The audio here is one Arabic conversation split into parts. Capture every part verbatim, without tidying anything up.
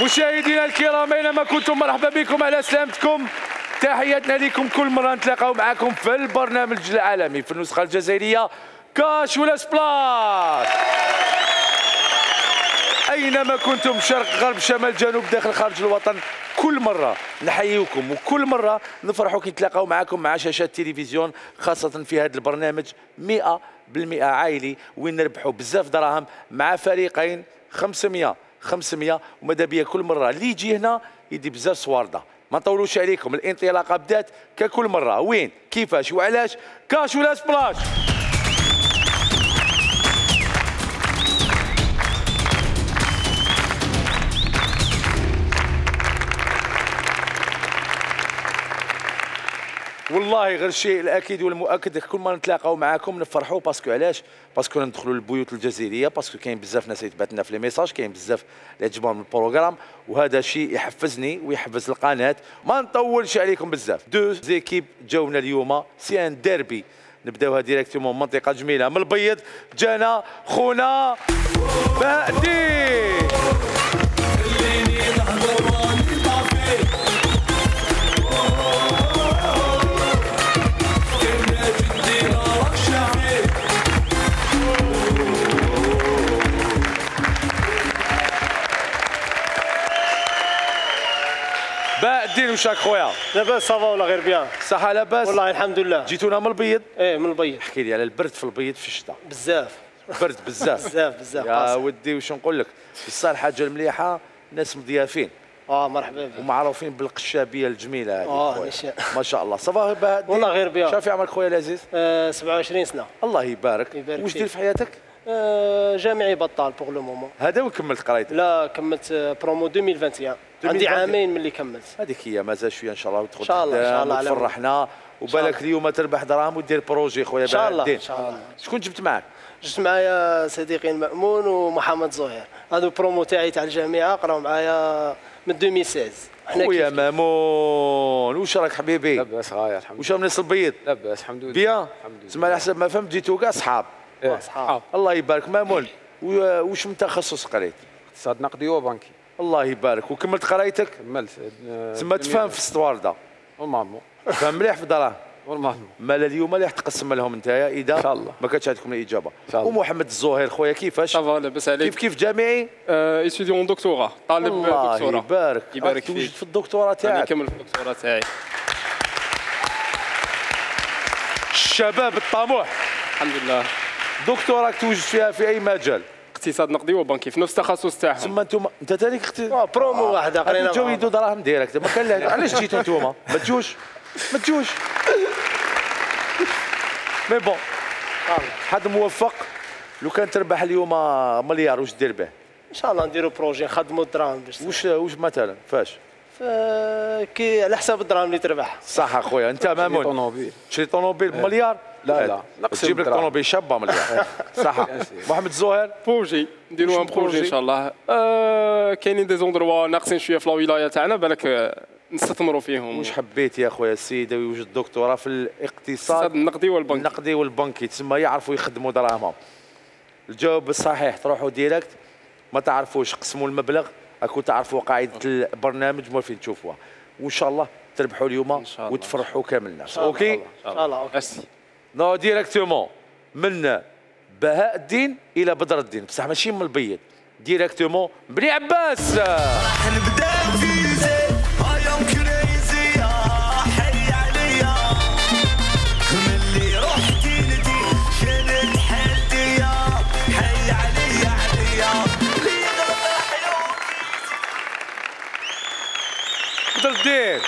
مشاهدينا الكرام اينما كنتم مرحبا بكم على سلامتكم. تحياتنا لكم كل مره نتلاقاو معكم في البرنامج العالمي في النسخه الجزائريه كاش ولا سبلاش. اينما كنتم شرق غرب شمال جنوب داخل خارج الوطن كل مره نحييكم وكل مره نفرحوا كي نتلاقاو معكم مع شاشات التلفزيون، خاصه في هذا البرنامج مئة بالمئة عائلي وين نربحوا بزاف دراهم مع فريقين خمسمئة خمسمئة. وماذا بيا كل مره اللي يجي هنا يدي بزاف صوارده. ما نطولوش عليكم، الانطلاقه بدات ككل مره. وين كيفاش وعلاش؟ كاش ولا سبلاش. والله غير الشيء الاكيد والمؤكد كل ما نتلاقاو معاكم نفرحوا. باسكو علاش؟ باسكو ندخلوا للبيوت الجزائريه، باسكو كاين بزاف ناس يتبعت لنا في لي ميساج، كاين بزاف اللي عجبهم البروغرام، وهذا شيء يحفزني ويحفز القناه. ما نطولش عليكم بزاف. دو زيكيب جاونا اليوم، سي ان ديربي. نبداوها ديريكتومون منطقه جميله من البيض. جانا خونا بهدي. بادين وشاك خويا؟ لاباس صافا ولا غير بيان؟ صحة لاباس؟ والله الحمد لله. جيتونا من البيض؟ ايه من البيض. احكي لي على البرد في البيض في الشتاء. بزاف برد بزاف بزاف بزاف يا ودي. واش نقول لك، بصح الحاجة المليحة ناس مضيافين. اه مرحبا بك. ومعروفين بالقشابية الجميلة هذه. اه نشاء. ما شاء الله. صافا بهدي؟ والله غير بيان. شافي عمرك خويا العزيز؟ آه سبعة وعشرين سنة. الله يبارك. يبارك واش فيك. دير في حياتك؟ آه جامعي بطال بوغ لو مومون. هذا وين كملت قرايتك؟ لا كملت برومو ألفين وواحد وعشرين. عندي عامين من اللي كملت. هذيك هي مازال شويه ان شاء الله وتدخل ان شاء الله ان شاء الله وتفرحنا. وبالك اليوم تربح دراهم ودير بروجي خويا. ان شاء الله ان شاء الله. شكون جبت معاك؟ جبت معايا صديقي المأمون ومحمد زهير. هذو برومو تاعي تاع الجامعه قراو معايا من ألفين وستة عشر. خويا مامون واش راك حبيبي؟ لاباس غاية الحمد لله. واش من الناس البيض؟ لاباس الحمد لله. بيان. تسمى على حسب ما فهمت جيتو كاع صحاب. ايه صحاب. الله يبارك. مامون واش من تخصص قريت؟ اقتصاد نقدي وبنكي. الله يبارك. وكملت قرايتك؟ كملت. تسمى تفهم في السطوارده؟ نورمالمون. فهم مليح في الدراهم؟ نورمالمون. مالا اليوم اللي راح تقسم لهم نتايا اذا ان شاء الله ما كانتش عندكم الاجابه. ان شاء الله. ومحمد الزهير خويا كيفاش؟ صافا لاباس عليك؟ كيف كيف جامعي؟ ايتيديون دكتوراه، طالب دكتوراه. الله يبارك. يبارك فيك. توجد في الدكتوراه تاعك؟ راني كمل في الدكتوراه تاعي. الشباب الطموح. الحمد لله. دكتوراك توجد فيها في اي مجال؟ اقتصاد نقدي وبنكي في نفس التخصص تاعهم. ثم انتم انت تاليك اختي اه برومو واحده قرينا. جاو يدوا دراهم ديريكت. ما كان لا. علاش جيتوا انتوما؟ ما تجوش ما تجوش. مي بون حد موفق. لو كان تربح اليوم مليار واش دير به؟ ان شاء الله نديروا بروجي نخدموا الدراهم باش واش واش مثلا فاش؟ كي على حساب الدراهم اللي تربح. صح اخويا. انت مامون طونوبيل. تشري طونوبيل بمليار؟ لا لا نقسم تجيب لك طونوبيل شابه مليار. صح. محمد الزهير بروجي نديروا ان بروجي ان شاء الله. آه كاينين دي زوندروا ناقصين شويه في الولايه تاعنا، بالك آه نستثمروا فيهم. واش حبيت يا خويا السيد يوجد دكتوراه في الاقتصاد النقدي والبنكي؟ النقدي والبنكي تسمى يعرفوا يخدموا دراهمهم. الجواب الصحيح تروحوا ديريكت. ما تعرفوش قسموا المبلغ. اكو تعرفوا قاعده البرنامج موالفين تشوفوها. وان شاء الله تربحوا اليوم وتفرحوا كامل الناس. اوكي ان شاء الله. اوكي. نو ديريكتومون من بهاء الدين الى بدر الدين، بصح ماشي من البيض. ديريكتومون بني عباس. راح نبدا في زين ايام كريزي حي عليا من اللي رحت لدي شلت حدي حي عليا عليا بدر الدين.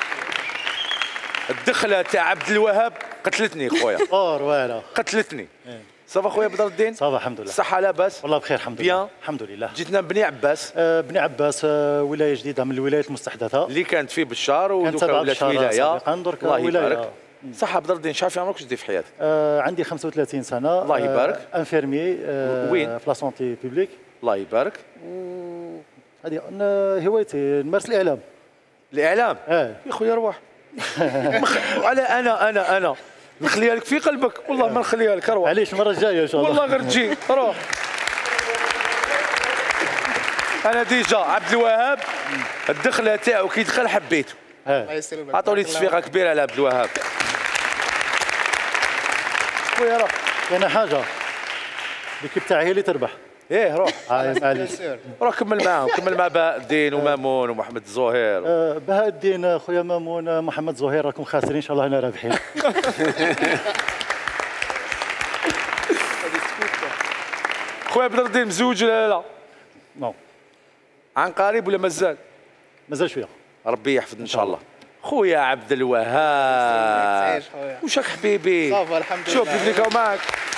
الدخله تاع عبد الوهاب قتلتني خويا. اور والا قتلتني. صافا خويا بدر الدين؟ صافا الحمد لله. الصحة لاباس؟ والله بخير الحمد بيان. لله. الحمد لله. جيتنا بني عباس. آه بني عباس آه ولاية جديدة من الولايات المستحدثة اللي كانت في بشار ودوكا ولات ولاية. الله يبارك. صحة بدر الدين شحال في عمرك واش دير في حياتك؟ آه عندي خمسة وثلاثين سنة. الله يبارك. آه انفيرمي آه وين؟ في لا سونتي بوبليك. الله يبارك. هذه هوايتي نمارس الإعلام. الإعلام؟ اه يا خويا روح. على انا انا انا نخليها لك في قلبك. والله ما نخليها لك. روح. علاش المرة الجاية ان شاء الله. والله غير تجي. روح. انا ديجا عبد الوهاب الدخله تاعو كي دخل حبيته. عطوا لي تصفيقه كبيره على عبد الوهاب. خويا راه كاينه حاجه ليكيب تاعي هي اللي تربح. ايه روح هاي معليش. روح كمل معاهم، كمل مع بهاء الدين ومامون ومحمد الزهير. آه، بهاء الدين خويا مامون آه، محمد زهير راكم خاسرين ان شاء الله هنا رابحين. خويا بدر الدين مزوج ولا لا؟ نو عن قريب ولا مازال؟ مازال شويه. ربي يحفظ ان شاء الله. خويا عبد الوهاب واش راك حبيبي؟ صافا الحمد لله. شوف كيف لقاو معك.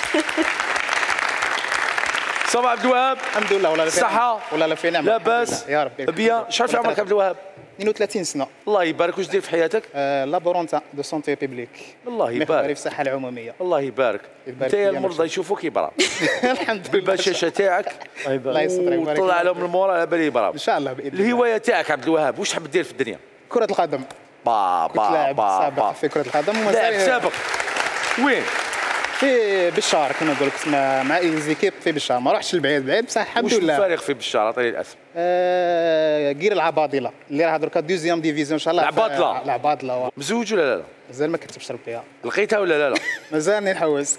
صافا عبد الوهاب الحمد لله. والله الصحة والله لا في نعمه. لاباس يا ربي. بيان. شحال في عمرك عبد الوهاب؟ اثنين وثلاثين سنه. الله يبارك. واش دير في حياتك؟ آه لابورونتا دو سونتي بيبليك. الله محوري يبارك. في الصحه العموميه. الله يبارك. يبارك انت فيا المرضى يشوفوك يبراو الحمد لله. بالبشاشه تاعك الله يستر ويبارك وطلع فيك. لهم المورا على بالي يبراو. ان شاء الله باذن الله. الهوايه تاعك عبد الوهاب واش تحب دير في الدنيا؟ كره القدم. با كنت با لاعب با سابق با في كره القدم لاعب ومازال سابق. وين؟ في بشار كنا نقول لك مع مع زيكيب في بشار. ما رحتش لبعيد بعيد بصح الحمد وش لله. الفريق في بشار؟ عطيني الاسم. آه غير العباضله اللي راه دركا دوزيام ديفيزيون ان شاء الله. العباضلة. العباضله. مزوج ولا لا لا؟ مازال ما كتبش ربيها. لقيتها ولا لا لا؟ مازالني نحوس.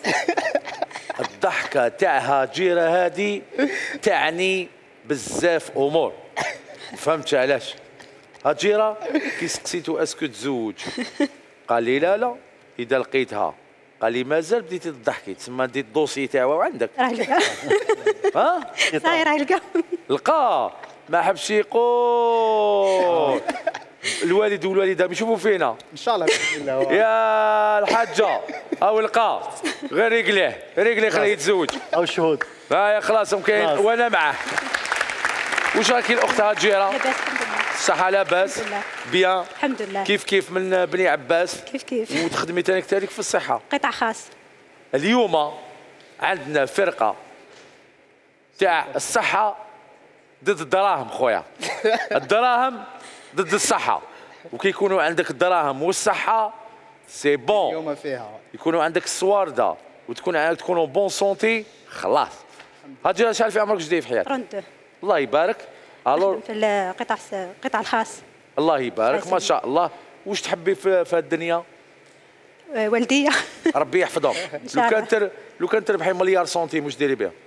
الضحكه تاع هاجيره هذه تعني بزاف امور. فهمت علاش؟ هاجيره كي سقسيتو اسكو تزوج قال لي لا لا. اذا لقيتها قال لي مازال بديتي تضحكي تسمى ديت الدوسي تاعو عندك. راه لقى ها؟ صاير راه لقى لقاه ما حبش يقول. الوالد والوالده يشوفوا فينا ان شاء الله باذن الله. يا الحاجه او لقاه غير رجليه رجليه خليه يتزوج. او الشهود. ها يا خلاص كاين خلاص. وانا معاه. واش راكي الاخت هاجيره؟ لاباس الحمد لله. الصحه لاباس؟ الحمد لله. بيان. الحمد لله. كيف كيف من بني عباس كيف كيف وتخدمي تاني كذلك في الصحه. قطاع خاص. اليوم عندنا فرقه تاع الصحه ضد الدراهم خويا. الدراهم ضد الصحه. وكيكونوا عندك الدراهم والصحه سي بون. اليوم فيها يكونوا عندك السوارده وتكون عندك تكونوا بون سونتي خلاص. هاجي شحال في عمرك جديد في حياتك؟ رند الله يبارك. الو في القطاع القطاع الخاص. الله يبارك ما شاء الله. واش تحبي في, في الدنيا؟ آه، والديه. ربي يحفظهم. شاء لو الله. كان تر... لو كان تربحي مليار سنتيم واش ديري بها؟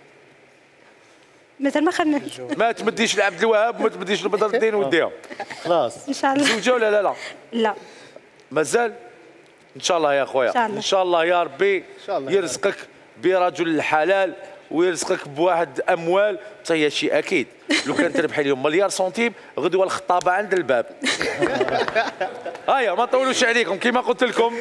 مازال ما خممتش. ما تمديش لعبد الوهاب وما تمديش لبدر الدين وديهم. خلاص. ان شاء الله. زوجه ولا لا لا؟ لا مازال؟ ان شاء الله يا خويا. إن شاء الله. ان شاء الله يا ربي شاء الله. يرزقك برجل الحلال ويرزقك بواحد اموال حتى هي شيء اكيد. لو كان تربحي اليوم مليار سنتيم غدوه الخطابه عند الباب. هيا ما نطولوش عليكم كما قلت لكم.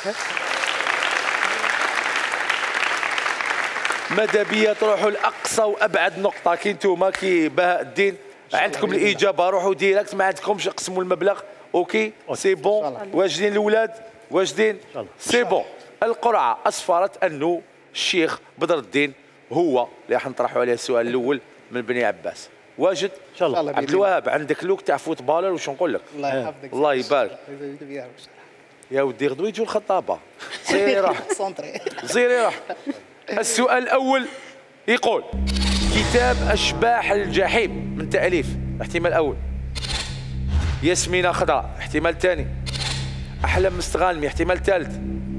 ماذا بيا تروحوا لاقصى وابعد نقطه كي نتوما كي بهاء الدين عندكم الاجابه روحوا ديريكت ما عندكمش قسموا المبلغ. اوكي سي بون. واجدين الاولاد واجدين سي بون. القرعه اسفرت انه الشيخ بدر الدين هو اللي راح نطرحوا عليه السؤال الاول من بني عباس. واجد ان شاء الله. عبد الوهاب عندك لوك تاع فوتبالر واش نقول لك؟ الله يحفظك. الله يبارك. يا ودي غدوه يجوا الخطابه. سيري روح سونتري. زيري روح. السؤال الاول يقول كتاب اشباح الجحيم من تاليف احتمال اول ياسمينة خضراء، احتمال ثاني احلام مستغانمي، احتمال ثالث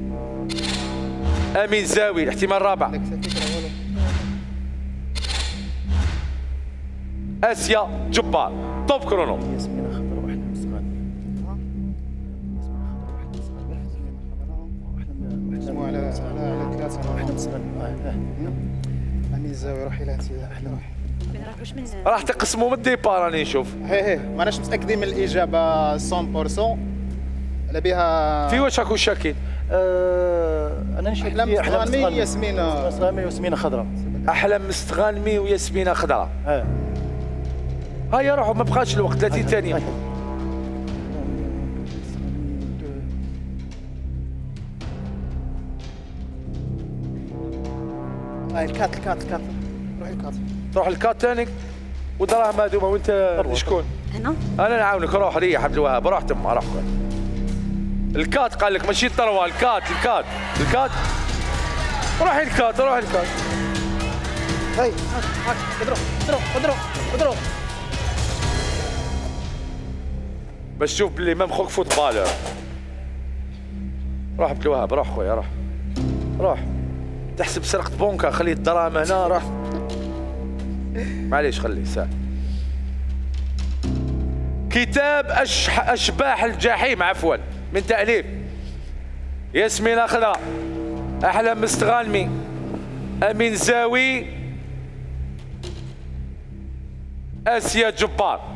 امين زاوي، الاحتمال الرابع اسيا جبار. طوب كرونو. ياسمين خضر واحد مستغاني. اسمه على على ثلاثة. واحد مستغاني. أمين الزاوي روحي لها روحي. ما نعرفوش من راح تقسموا من الديبار راني نشوف. هي هي ماناش متأكدين من الإجابة مية بالمية. على بها في واش راكم شاكين؟ آه، انا نشوف أحلام في احلام مستغانمي ياسمين. مستغانمي وياسمين خضراء. احلام مستغانمي وياسمينة خضراء. اه هيا روحوا ما بقاش الوقت ثلاثين ثانية. هاي الكات الكات الكات روحي الكات. تروح الكات ثاني ودراهم هذوما وانت شكون؟ هنا. انا نعاونك روح ريح عبد الوهاب روح تما روح. الكات قال لك ماشي الثروه الكات الكات الكات روحي الكات روحي الكات. هاي هاك اضرب اضرب اضرب اضرب باش تشوف باللي مام خوك فوتبالور. روح عبد الوهاب، روح خويا، روح روح. تحسب سرقة بونكا، خلي الدراهم هنا، روح. معليش خليه ساعة. كتاب أشح... أشباح الجحيم عفوا من تأليف ياسمين خضراء، أحلام مستغانمي، أمين زاوي، آسيا جبار.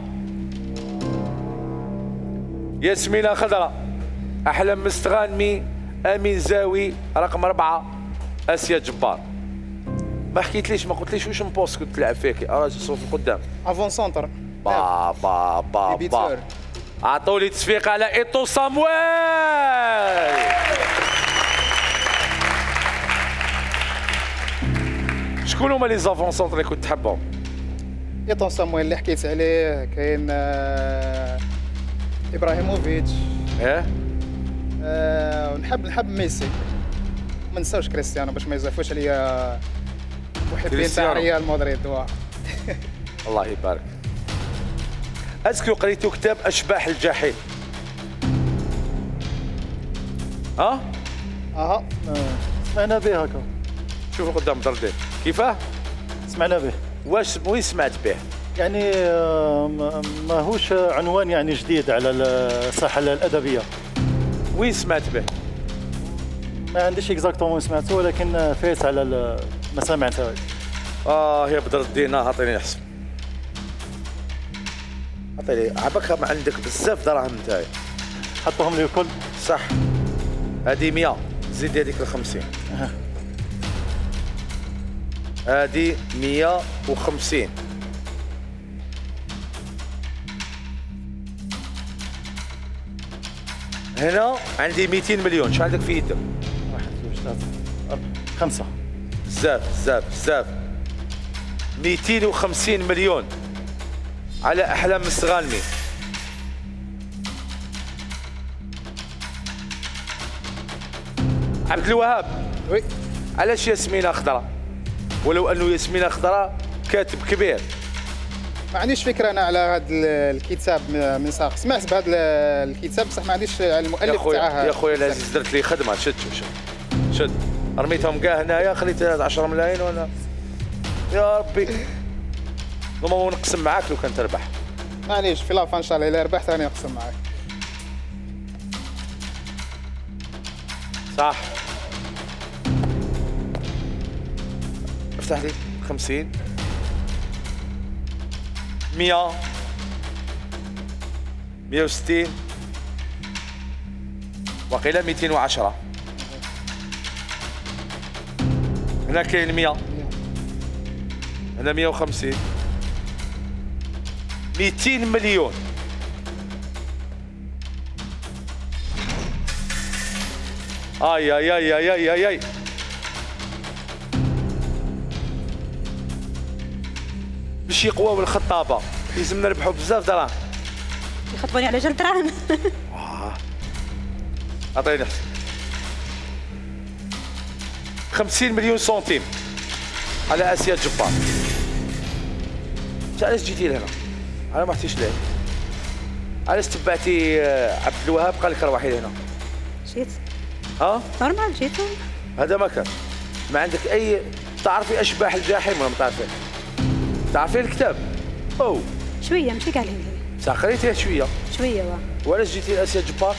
ياسمين خضراء، أحلام مستغانمي، أمين زاوي، رقم أربعة آسيا جبار. ما حكيتليش، ما قلتليش واش مبوست كنت تلعب فيه كي راجل صوفي قدام. افون سونتر. با با با با عطوا لي تصفيق على ايتو صامويل. شكون هما لي زافون سونتر اللي كنت تحبهم؟ ايتو صامويل اللي حكيت عليه، كاين آه ابراهيموفيتش. ايه آه ونحب نحب ميسي. ما نساوش كريستيانو باش ما يزعفوش عليا محبين تاع ريال مدريد. الله يبارك. اسكو قريتوا كتاب اشباح الجحيم؟ ها؟ اها سمعنا به هكا. شوفوا قدام دردين كيفاه؟ سمعنا به. واش وين سمعت به؟ يعني ماهوش عنوان يعني جديد على الساحه الادبيه. وين سمعت به؟ ما عنديش اكزاكتومون سمعته، ولكن فايت على المسامع تاعي. اه يا بدر الدين، اعطيني نحسب. عطيني عباك ما عندك بزاف دراهم نتايا. حطهم لي الكل. صح. هذه مية، زيد هذيك ل خمسين. هذه مية وخمسين. هنا عندي مئتين مليون. شحال عندك في يدك؟ واحد جوج ثلاثة أربعة خمسة. بزاف بزاف بزاف. مئتين وخمسين مليون على أحلام مستغانمي. عبد الوهاب، وي علاش ياسمين خضراء؟ ولو انه ياسمين خضراء كاتب كبير. ما عنديش فكره انا على هذا الكتاب من ساق. سمعت بهذا الكتاب بصح ما عنديش على المؤلف تاعها. يا خويا العزيز درت لي خدمه. شد شد شد شد رميتهم كاع هنايا، خليت عشرة ملايين وانا يا ربي نورمالمون نقسم معاك لو كان تربح. معليش في لافا ان شاء الله، الا ربحت راني نقسم معاك. صح. افتح لي خمسين مية مية وستين وقيلا مئتين وعشرة. هنا كاين مية، هنا مية وخمسين، مئتين مليون. اي اي اي اي اي اي اي باش يقواو الخطابه لازم نربحوا بزاف دراهم. يخطبوني على جال دراهم. اه عطيني نحسب. خمسين مليون سنتيم على اسيا جبار. علاش جيتي لهنا؟ انا ما رحتيش ليه؟ علاش تبعتي عبد الوهاب قال لك روحي لهنا؟ جيت ها؟ نورمال جيت. هذا ما كان. ما عندك اي تعرفي اشباح الجحيم ولا ما تعرفين؟ تعرفين الكتاب؟ او شويه ماشي كاع الهندي. صح قريتيه شويه؟ شويه واه. وعلاش جيتي لاسيا جبار؟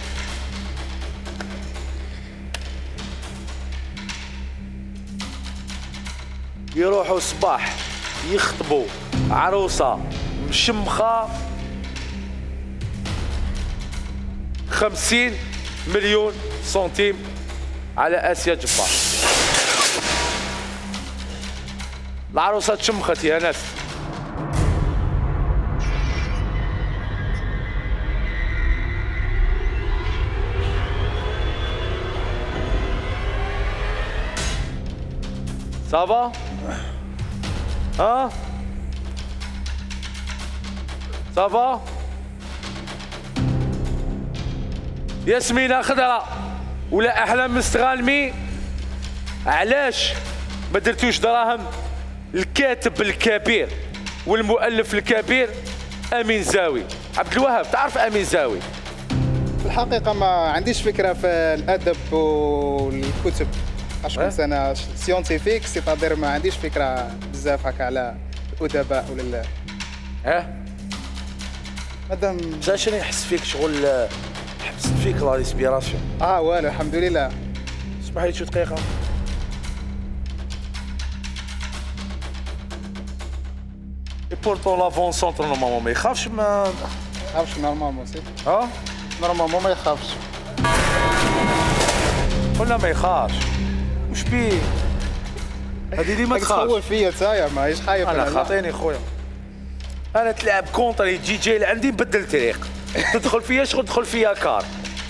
يروحوا الصباح يخطبوا عروسه مشمخه خمسين مليون سنتيم على اسيا جبار. العروسه تشمخت يا ناس. صافا؟ ها؟ صافا؟ ياسمين خضراء ولا احلام مستغانمي، علاش ما درتوش دراهم الكاتب الكبير والمؤلف الكبير امين زاوي؟ عبد الوهاب تعرف امين زاوي؟ في الحقيقه ما عنديش فكره في الادب والكتب اش كنت انا سيونتيفيك سيتادير ما عنديش فكره بزاف هكا على الادباء ولا لا. اه مادام باش انا نحس فيك شغل حبست فيك لا ريسبيراسيون. اه والو الحمد لله. اسمح لي شو دقيقه. اي بورتون لافون سونتر نورمالمون ما يخافش ما خافش نورمالمون سي ها نورمالمون ما يخافش. قلنا ما يخافش وش بيه هذه اللي ما تخافش. تخوف فيا تايا ماهيش خايف. انا خاطيني خويا انا تلعب كونتري تجي جاي لعندي نبدل الطريق تدخل فيا شغل تدخل فيا كار.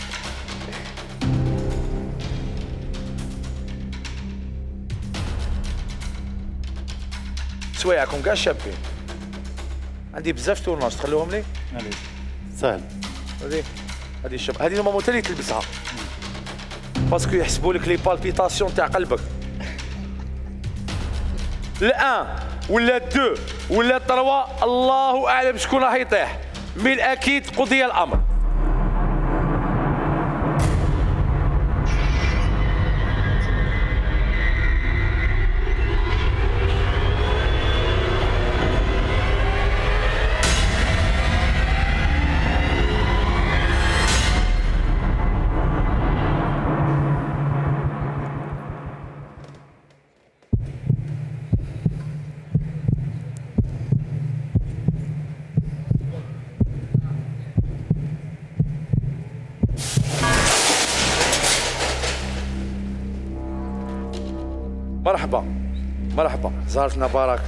سوايعكم كاع شابين عندي بزاف تورناج تخلوهم لي. معليش سهل. هذه هذه الشاب هذه نورمالمون حتى اللي تلبسها باسكو يحسبوا لك لي بالبيتاسيون تاع قلبك. الان ولا دو ولا تروا الله اعلم شكون راح يطيح من الاكيد قضي الامر. مرحبا مرحبا زهرتنا بارك.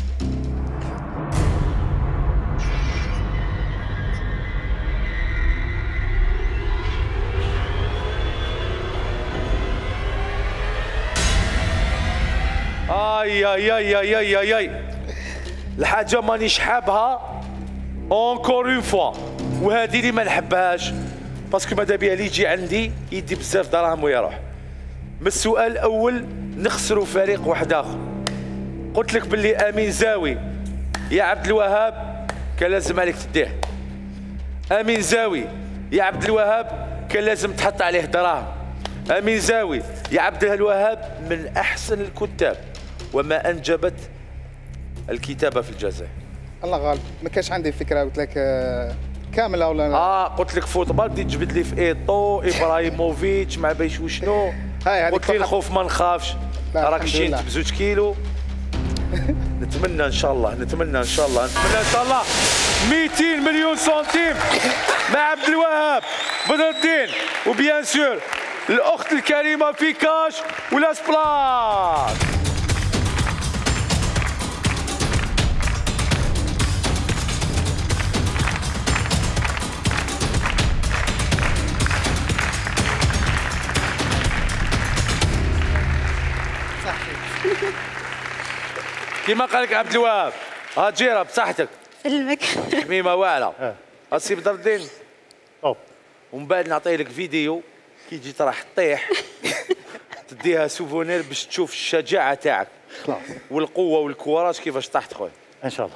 اي اي اي اي اي اي اي الحاجه مانيش حابها اونكور اون فوا وهذه اللي ما نحبهاش باسكو ماذا بيا اللي يجي عندي يدي بزاف دراهم ويروح. من السؤال الاول نخسروا فريق واحد اخر. قلت لك باللي امين زاوي يا عبد الوهاب كان لازم عليك تديه. امين زاوي يا عبد الوهاب كان لازم تحط عليه دراهم. امين زاوي يا عبد الوهاب من احسن الكتاب وما انجبت الكتابه في الجزائر. الله غالب ما كانش عندي فكره قلت لك آه، كامله ولا اه قلت لك فوتبال بديت تجبد لي في ايطو ابراهيموفيتش مع بايش وشنو. هاي هذيك قلت لي الخوف ما نخافش راك شينت بزوج كيلو. نتمنى ان شاء الله نتمنى ان شاء الله نتمنى ان شاء الله مئتين مليون سنتيم مع عبد الوهاب بدر الدين وبيان سور الاخت الكريمه في كاش ولا سبلاس. كيما قال لك عبد الوهاب ها جيره بصحتك سلمك حميمه واعره. السي بدر الدين أوب. ومن بعد نعطي لك فيديو كي تجي راح تطيح تديها سوفونير باش تشوف الشجاعه تاعك خلاص والقوه والكوراج كيفاش طحت خويا. ان شاء الله.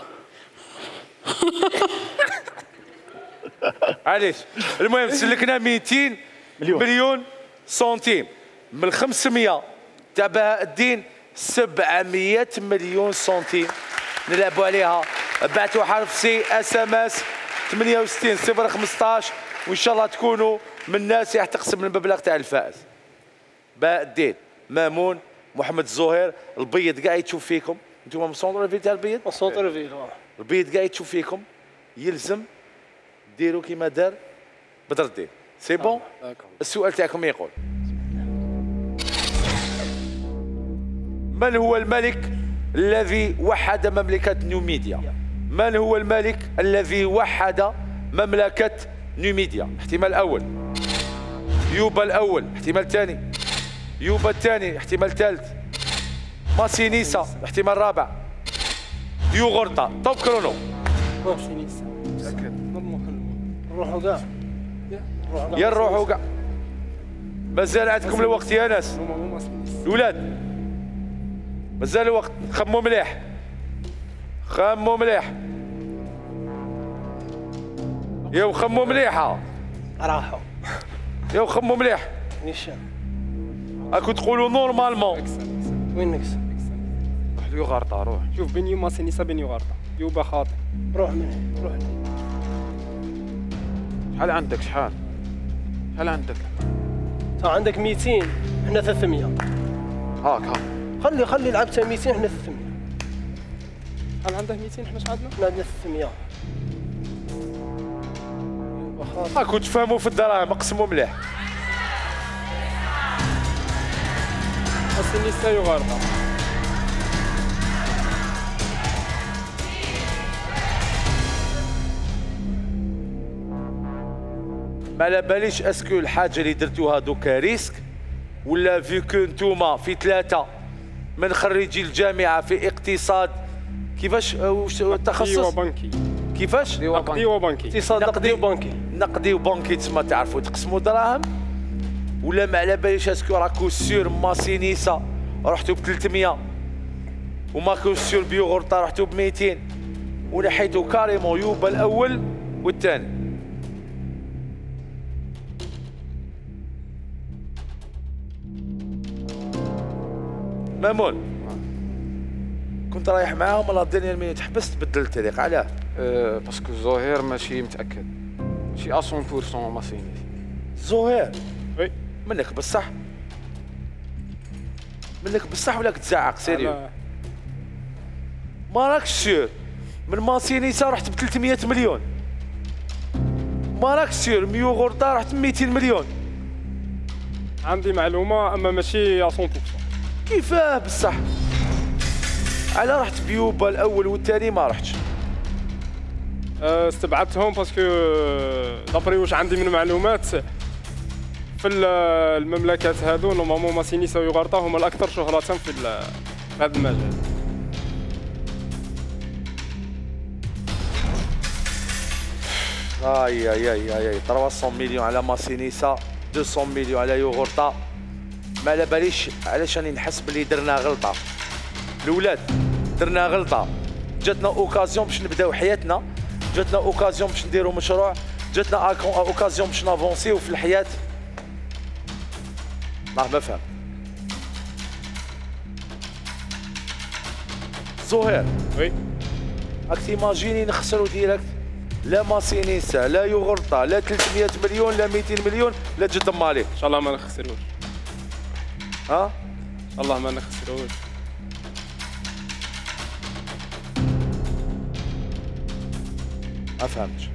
علاش المهم سلكنا مئتين مليون. مليون سنتيم من خمسمية تاع بهاء الدين سبعمية مليون سنتيم نلعبوا عليها. بعثوا حرف سي اس ام اس ثمانية وستين صفر خمسطاش وان شاء الله تكونوا من الناس اللي راح تقسم المبلغ تاع الفائز. بهاء الدين مامون محمد الزهير البيض كاع يتشوف فيكم انتم من سونتر فيل تاع البيض. سونتر فيل البيض كاع يتشوف فيكم يلزم ديروا كيما دار بدر الدين. سي بون. السؤال تاعكم يقول من هو الملك الذي وحد مملكة نوميديا؟ من هو الملك الذي وحد مملكة نوميديا؟ احتمال الأول يوبا الأول، احتمال الثاني يوبا الثاني، احتمال الثالث ماسينيسا، احتمال الرابع يوغورتا. توب كرونو. ماسينيسا نروحوا كاع يا نروحوا كاع مازال عندكم الوقت يا ناس الولاد مازال الوقت. خموا مليح خموا مليح يا خموا مليحه راحوا يا خمو مليح نيشان راكو تقولوا نورمالمون. وين نكس روح ليوغارطا روح. شوف بين يوما سينيسا بين يوغارطا يوبا خاطئ. روح من هنا روح لي. شحال عندك شحال؟ شحال عندك؟ تا عندك ميتين حنا ثلاثمية. هاك هاك. خلي خلي لعبت ميتين حنا ثلاثمية. شحال عنده ميتين حنا شحال عندنا؟ حنا عندنا ثلاثمية. يوبا خاطئ. راكو تفهموا في الدراهم اقسموا مليح. سينيسا يوغارطا. ما على باليش اسكو الحاجه اللي درتوها دوكا ريسك ولا فيكو نتوما في ثلاثه من خريجي الجامعه في اقتصاد كيفاش واش التخصص وبنكي. كيفاش نقدي وبنكي. اقتصاد نقدي وبنكي. نقدي وبنكي تسمى تعرفوا تقسموا دراهم ولا ما على باليش اسكو راكو سير ماسينيسا رحتوا ب ثلاثمية وماكو سير بيوغورطا رحتوا ب ميتين ونحيتوا كاريمون يوبا الاول والثاني. مامون كنت رايح معاهم ولا الدنيا مينيت حبست بدلت الطريق علاه؟ أه باسكو الزهير ماشي متاكد ماشي مية بالمية ماسينيس. زهير وي منك بصح منك بصح ولا كتزعق سيريو؟ ما راكش سير من ماسينيسا رحت ب ثلاثمية مليون. ما راكش سير ميو غورطا رحت ب ميتين مليون. عندي معلومه اما ماشي مية بالمية. كيفاه بصح؟ على رحت بيوبا الاول والثاني ما رحتش. استبعدتهم باسكو دابري واش عندي من معلومات في المملكات هذو نورمالمون ماسينيسا ويوغارطا هما الاكثر شهرة في هذا المجال. اي اي اي اي ثلاثمية مليون على ماسينيسا مئتين مليون على يوغورطا. ما على باليش علاش راني نحس بلي درنا غلطه الاولاد درنا غلطه. جاتنا اوكازيون باش نبداو حياتنا، جاتنا اوكازيون باش نديروا مشروع، جاتنا اوكازيون باش نافونسيو في الحياه. الله ما فهم. زهير وي راك تيماجيني نخسروا ديريكت لا ماسينيسا لا يوغورطا لا ثلاثمية مليون لا ميتين مليون لا جد مالي. ان شاء الله ما نخسروش. ها ان شاء الله ما نخسروش. ما فهمتش.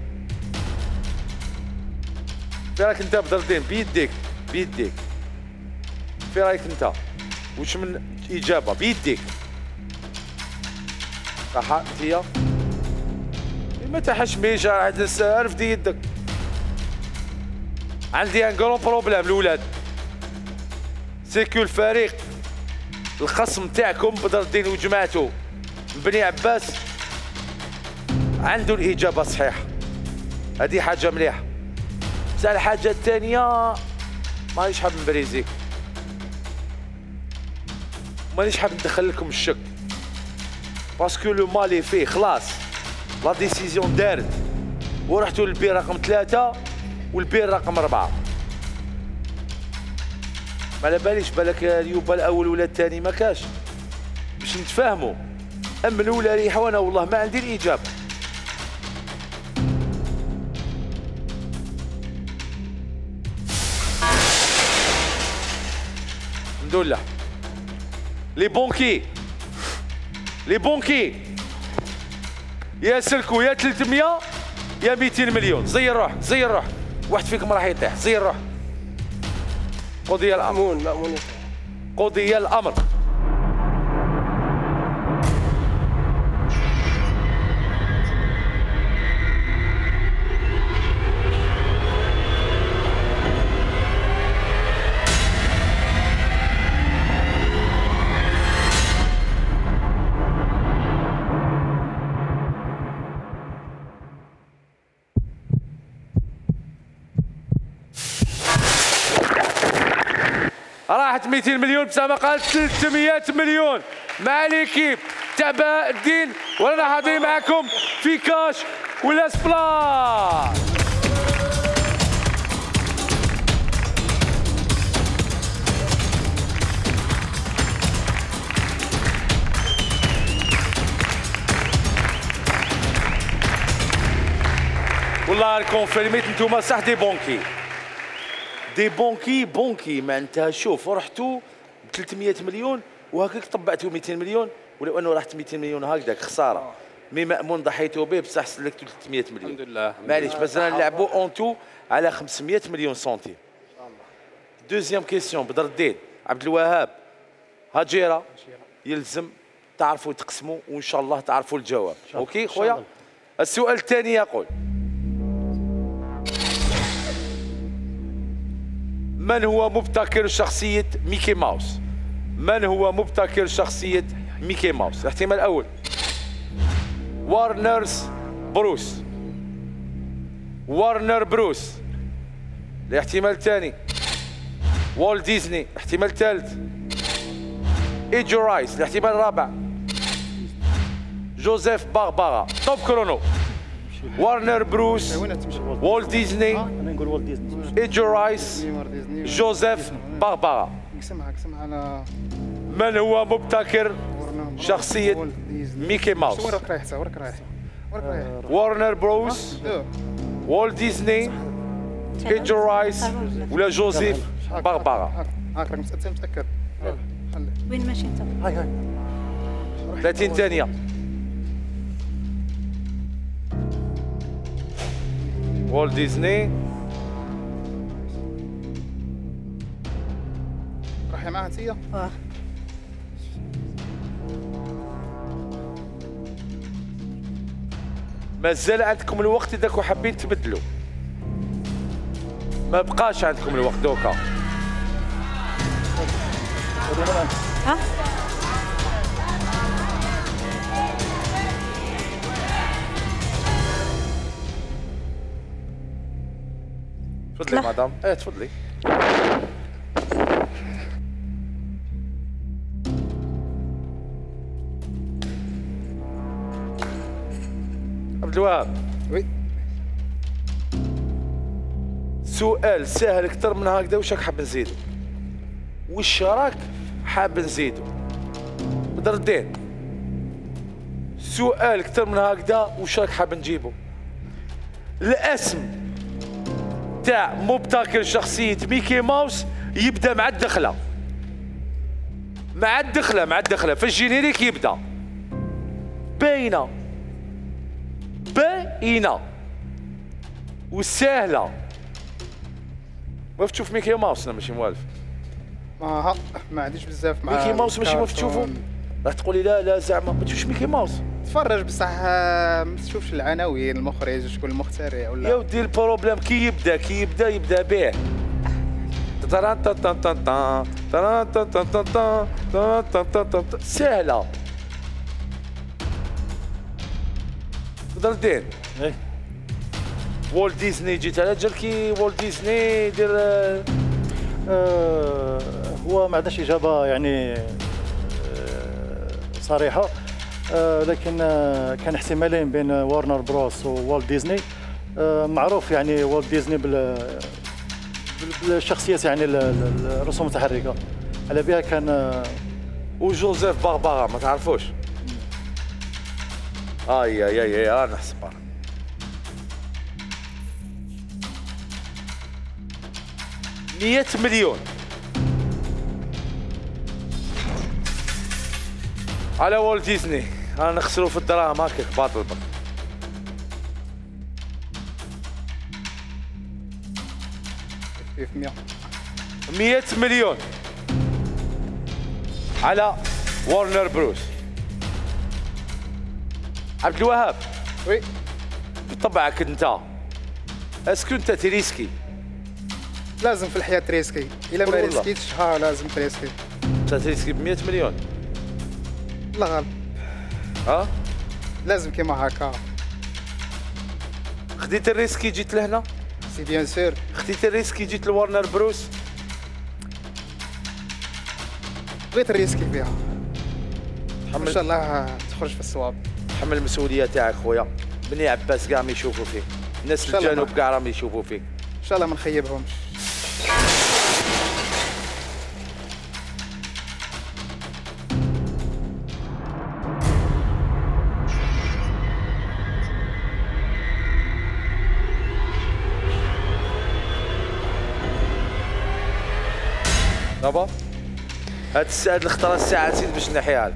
في رايك انت بدردين بيديك بيديك في رايك انت واش من اجابه بيديك صح انتيا ما تحشميش عاد نسال في يدك. عندي ان كرون بروبليم الاولاد سيكو الفريق الخصم تاعكم بدر الدين وجماعته بني عباس عنده الاجابه الصحيحه. هذه حاجه مليحه. بصح الحاجه الثانيه مانيش حاب نبريزيك، مانيش حاب ندخل لكم الشك باسكو لو مالي فيه خلاص لا ديسيزيون دارت ورحتوا للبير رقم ثلاثه والبير رقم اربعه. ما على باليش بالك اليوبا الاول ولا الثاني ما كاش باش نتفاهموا. اما الاولى ريحه وانا والله ما عندي الاجابه. الحمد لله. لي بونكي لي بونكي يا سلكوا يا ثلاثمية يا ميتين مليون. زي الروح زي الروح واحد فيكم راح يطيح. زي الروح. قضي الامر. مأمون مأمون قضي الامر. راحت ميتين مليون بصح ما قال ثلاثمية مليون مع ليكيب تاع بهاء الدين. ورانا حاضرين معكم في كاش ولا سبلاش. والله كونفيرميت انتوما صح دي بونكي دي بونكي بونكي معناتها شوف رحتوا ب ثلاثمية مليون وهكاك طبعتوا مئتين مليون ولو انه راحت مئتين مليون هكذاك خساره مي مأمون ضحيتوا به بصح سلكتوا ثلاثمية مليون الحمد لله معليش مثلا نلعبوا اون تو على خمسمية مليون سنتيم دوزيام كيسيون بدر الدين عبد الوهاب هاجيره يلزم تعرفوا تقسموا وان شاء الله تعرفوا الجواب اوكي خويا السؤال الثاني يقول من هو مبتكر شخصية ميكي ماوس؟ من هو مبتكر شخصية ميكي ماوس؟ الاحتمال الأول وارنرز بروس وارنر بروس. الاحتمال الثاني والت ديزني. الاحتمال الثالث ايجي رايس. الاحتمال الرابع جوزيف باربارا. توب كرونو. وارنر بروس والت ديزني انا نقول والت ديزني ايجي رايس جوزيف باربارا. قسمها قسمها على من هو مبتكر شخصية ميكي ماوس؟ وراك رايح وراك رايح وراك رايح وارنر بروس والت ديزني ايجي رايس ولا جوزيف باربارا؟ هاك راك متأكد؟ خلي وين ماشي انت؟ هاي هاي ثلاثين ثانية. والت ديزني راحي معها انتيا؟ اه مازال عندكم الوقت اذا كنتوا حابين تبدلوا. ما بقاش عندكم الوقت دوكا. ها تفضلي لا. مدام. ايه تفضلي. عبد الوهاب. وي سؤال سهل اكثر من هكذا، واش راك حاب نزيدو؟ واش راك حاب نزيدو؟ بدر الدين. سؤال اكثر من هكذا، واش راك حاب نجيبو؟ الاسم تاع مبتكر شخصية ميكي ماوس يبدا مع الدخلة. مع الدخلة مع الدخلة في الجينيريك يبدا باينة باينة وسهلة. واقف تشوف ميكي ماوس؟ انا ماشي موالف. ما ها ما عنديش بزاف مع ميكي ماوس ماشي واقف تشوفو؟ الكرتون. راح تقولي لا لا زعما ما تشوفش ميكي ماوس. تفرج بصح آه، ما تشوفش العناوين المخرج شكون المخترع يا ولا ودي البروبليم كي يبدا كي يبدا يبدا به سهلة. بدر الدين. ايه والت ديزني جيت على جال كي والت ديزني يدير آه، هو ما عندناش اجابه يعني آه، صريحه، آه، لكن آه، كان احتمالين بين وارنر بروس ووالت ديزني. آه، معروف يعني والت ديزني بال بالشخصيات يعني ال- ال- الرسوم المتحركه، على بها كان آه، وجوزيف باربارا ما تعرفوش؟ اي اي اي اي انا نحسب مية مليون على والت ديزني. انا نخسروا في الدراهم هكاك باطل باطل. كيف مية مية مليون على وارنر بروس. عبد الوهاب وي بطبعك انت اسكو انت تريسكي؟ لازم في الحياه تريسكي، الا ما والله. ريسكيتش ها لازم تريسكي. انت تريسكي ب مية مليون. لا غالب ها لازم كيما هكا. خديت الريسكي جيت لهنا؟ سي بيان سور خديت الريسكي جيت لوارنر بروس؟ بغيت الريسكي فيها ان تحمل شاء الله تخرج في الصواب. تحمل المسؤوليه تاعك خويا. بني عباس كاع ما يشوفوا فيك، الناس إن شاء الله. الجنوب كاع راهم يشوفوا فيك. ان شاء الله ما نخيبهمش. دابا هاد الساعه هاد الخطره الساعه نسيت باش نحيها لك.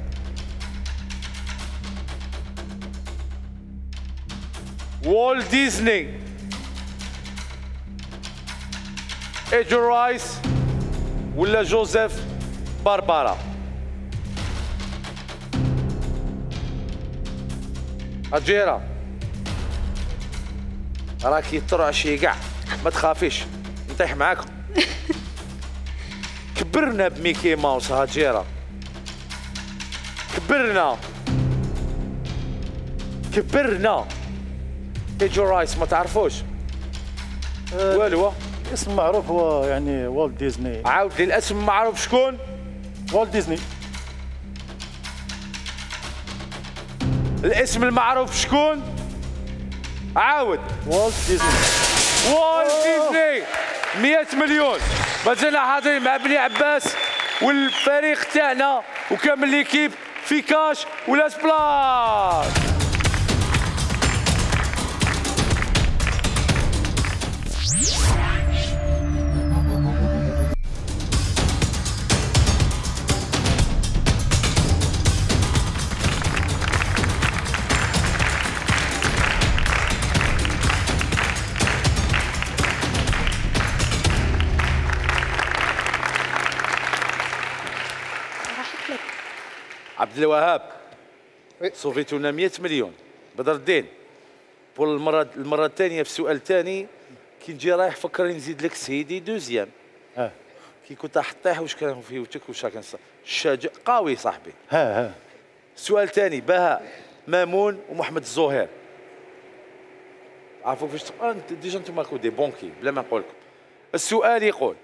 والت ديزني، ايجو رايس ولا جوزيف باربارا؟ اجيرا راكي ترعشي كاع، ما تخافيش نطيح معاكم. كبرنا بميكي ماوس هاجيرا، كبرنا كبرنا. ايجو رايس ما تعرفوش آه، والو؟ اسم معروف هو يعني والت ديزني. عاود لي الاسم معروف شكون؟ والت ديزني. الاسم المعروف شكون؟ عاود. والت ديزني. والت ديزني. مئة مليون. مازلنا حاضرين مع بني عباس والفريق تاعنا وكامل ليكيب في كاش ولا سبلاش. عبد الوهاب صوفيتونا مئة مليون. بدر الدين بول المره المره الثانيه في السؤال الثاني كي نجي رايح فكرني نزيد لك سيدي دوزيام. اه كي كنت راح تطيح واش كان فيه وتك واش كان شاجع قوي صاحبي. ها ها. السؤال الثاني بهاء مامون ومحمد الزهير. عرفوا كيفاش انت ديجا انتم ماكو دي بونكي بلا ما نقول لكم. السؤال يقول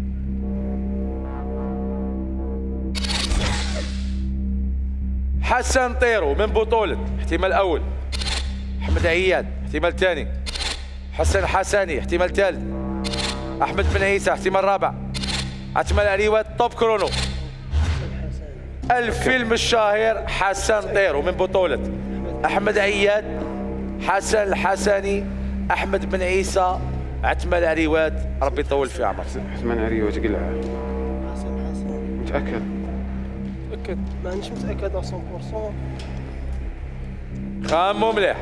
حسن طيرو من بطولة احتمال أول، أحمد عياد احتمال ثاني، حسن حسني احتمال ثالث، أحمد بن عيسى احتمال رابع، احتمال عريوات توب كرونو. الفيلم الشهير حسن طيرو من بطولة أحمد عياد، حسن الحسني، أحمد بن عيسى، احتمال عريوات ربي يطول في عمرك. احتمال عريوات قلع. حسن حسن. متأكد؟ متأكد. مانيش متأكد مية بالمية. خامو مليح،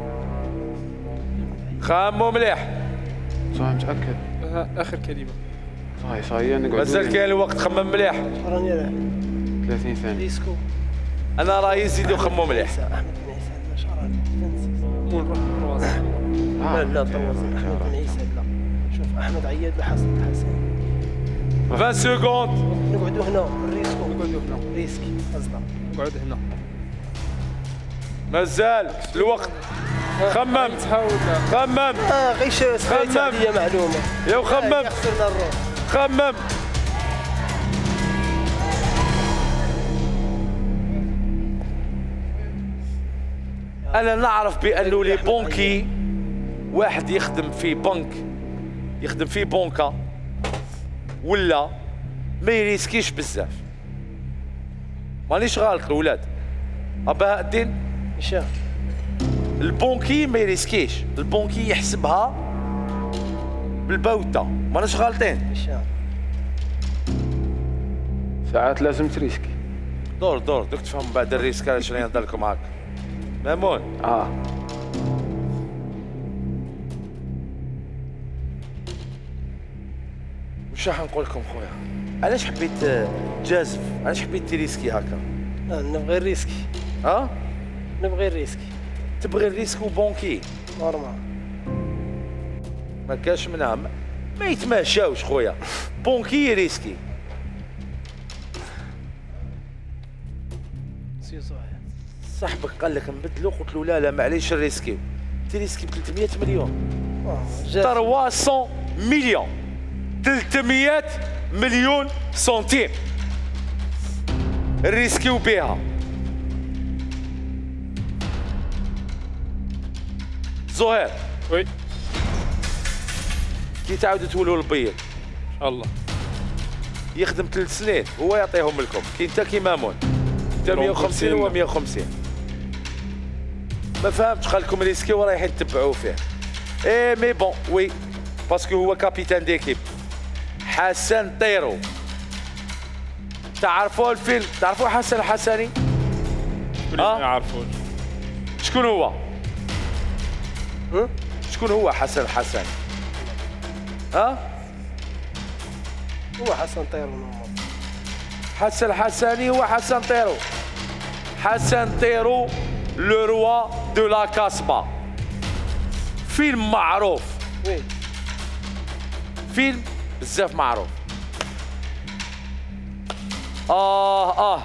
خامو مليح. صح متأكد؟ ها، آخر كلمة. صحيح صحيح نقعد. مازال كاين الوقت، خمم مليح. راني راح. ثلاثين ثانية. ديسكو. أنا راهي يزيدوا خمو مليح. أحمد بن عيسى لا شرع. مول روازي. لا لا طوز أحمد بن عيسى لا. شوف أحمد عياد وحسن الحسن. عشرين سكوند. نقعدوا هنا الريسكو. نقعدوا هنا ريسكي قصدك. نقعد هنا. مازال الوقت. خمم خمم. اه غير سمعت عليا معلومة. يا خمم. خسرنا الروح. خمم. أنا نعرف بأنه لي بونكي واحد يخدم في بنك، يخدم في بنكة ولا ما يريسكيش بزاف. مانيش غلط الأولاد. أبا الدين هشام. البونكي ما يريسكيش، البونكي يحسبها بالبوته، ماناش غالطين. هشام. ساعات لازم تريسكي. دور دور دوك تفهم بعد الريسك علاش راني نهضر لكم هاك. مامون اه واش راح نقول لكم خويا؟ علاش حبيت تجازف؟ علاش حبيت تريسكي هكا؟ آه نبغي الريسكي. ها؟ نبغي الريسكي. تبغي الريسك وبونكي؟ نورمال. ما كاش منها، ما يتماشاوش خويا. بونكي ريسكي. سي صحيح. صاحبك قال لك نبدلو، قلت له لا لا معليش الريسكي. تريسكي ب ثلاثمئة مليون. ثلاثمئة مليون. ثلاثمئة مليون سنتيم. الريسكيو بها. زهير. وي. كي تعاودوا تولوا البيض. ان شاء الله. يخدم ثلاث سنين هو يعطيهم لكم، كي انت كي مامون. انت مئة وخمسين هو مئة وخمسين. ما فهمتش، قال لكم ريسكي ورايحين تتبعوا فيه. ايه مي بون وي باسكو هو كابيتان ديكيب. حسن طيرو تعرفوا الفيلم؟ تعرفوا حسن الحسني؟ كل ما يعرفوش. شكون هو؟ شكون هو حسن الحسني؟ ها؟ هو حسن طيرو. حسن الحسني هو حسن طيرو. حسن طيرو لو روا دو لا كاسبا. فيلم معروف. وي. فيلم بزاف معروف. آه آه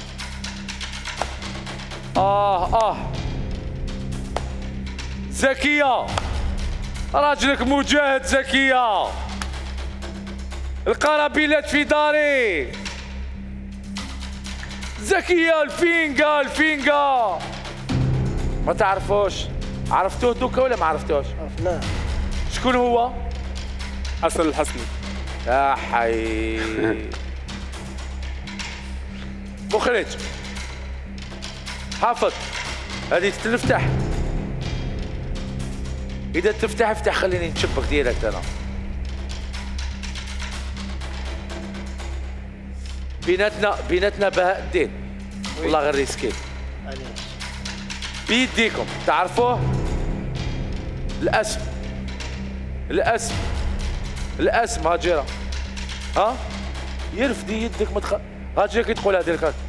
آه آه زكية، راجلك مجاهد زكية. القرابيلات في داري. زكية الفينقا الفينقا. ما تعرفوش؟ عرفتوه دوكا ولا ما عرفتوش؟ عرفناه. شكون هو؟ حسن الحسني. يا حي. مخرج حافظ، هذه تفتح. إذا تفتح افتح، خليني نشبك ديالك أنا. بيناتنا بيناتنا بهاء الدين. والله غير ريسكيت. علاش؟ بيديكم تعرفوه؟ الاسم الاسم الاسم هاجرة. ها؟ يرفدي يدك متخ... هاجرة كي تقول هذه الكارت.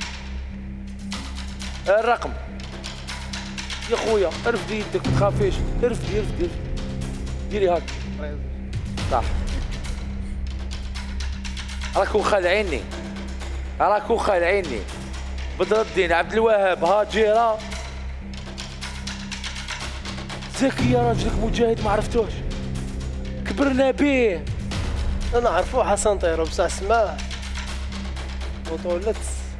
الرقم يا خويا، ارفدي يدك ما تخافيش، ارفدي ارفدي ارفدي ديري هاك. صح. راكو خالعيني، راكو خالعيني. بدر الدين عبد الوهاب هاجرة. زكي يا راجلك مجاهد ما عرفتوش، كبرنا بيه. انا عرفوه حسن طيرو بصح سماه بطولة.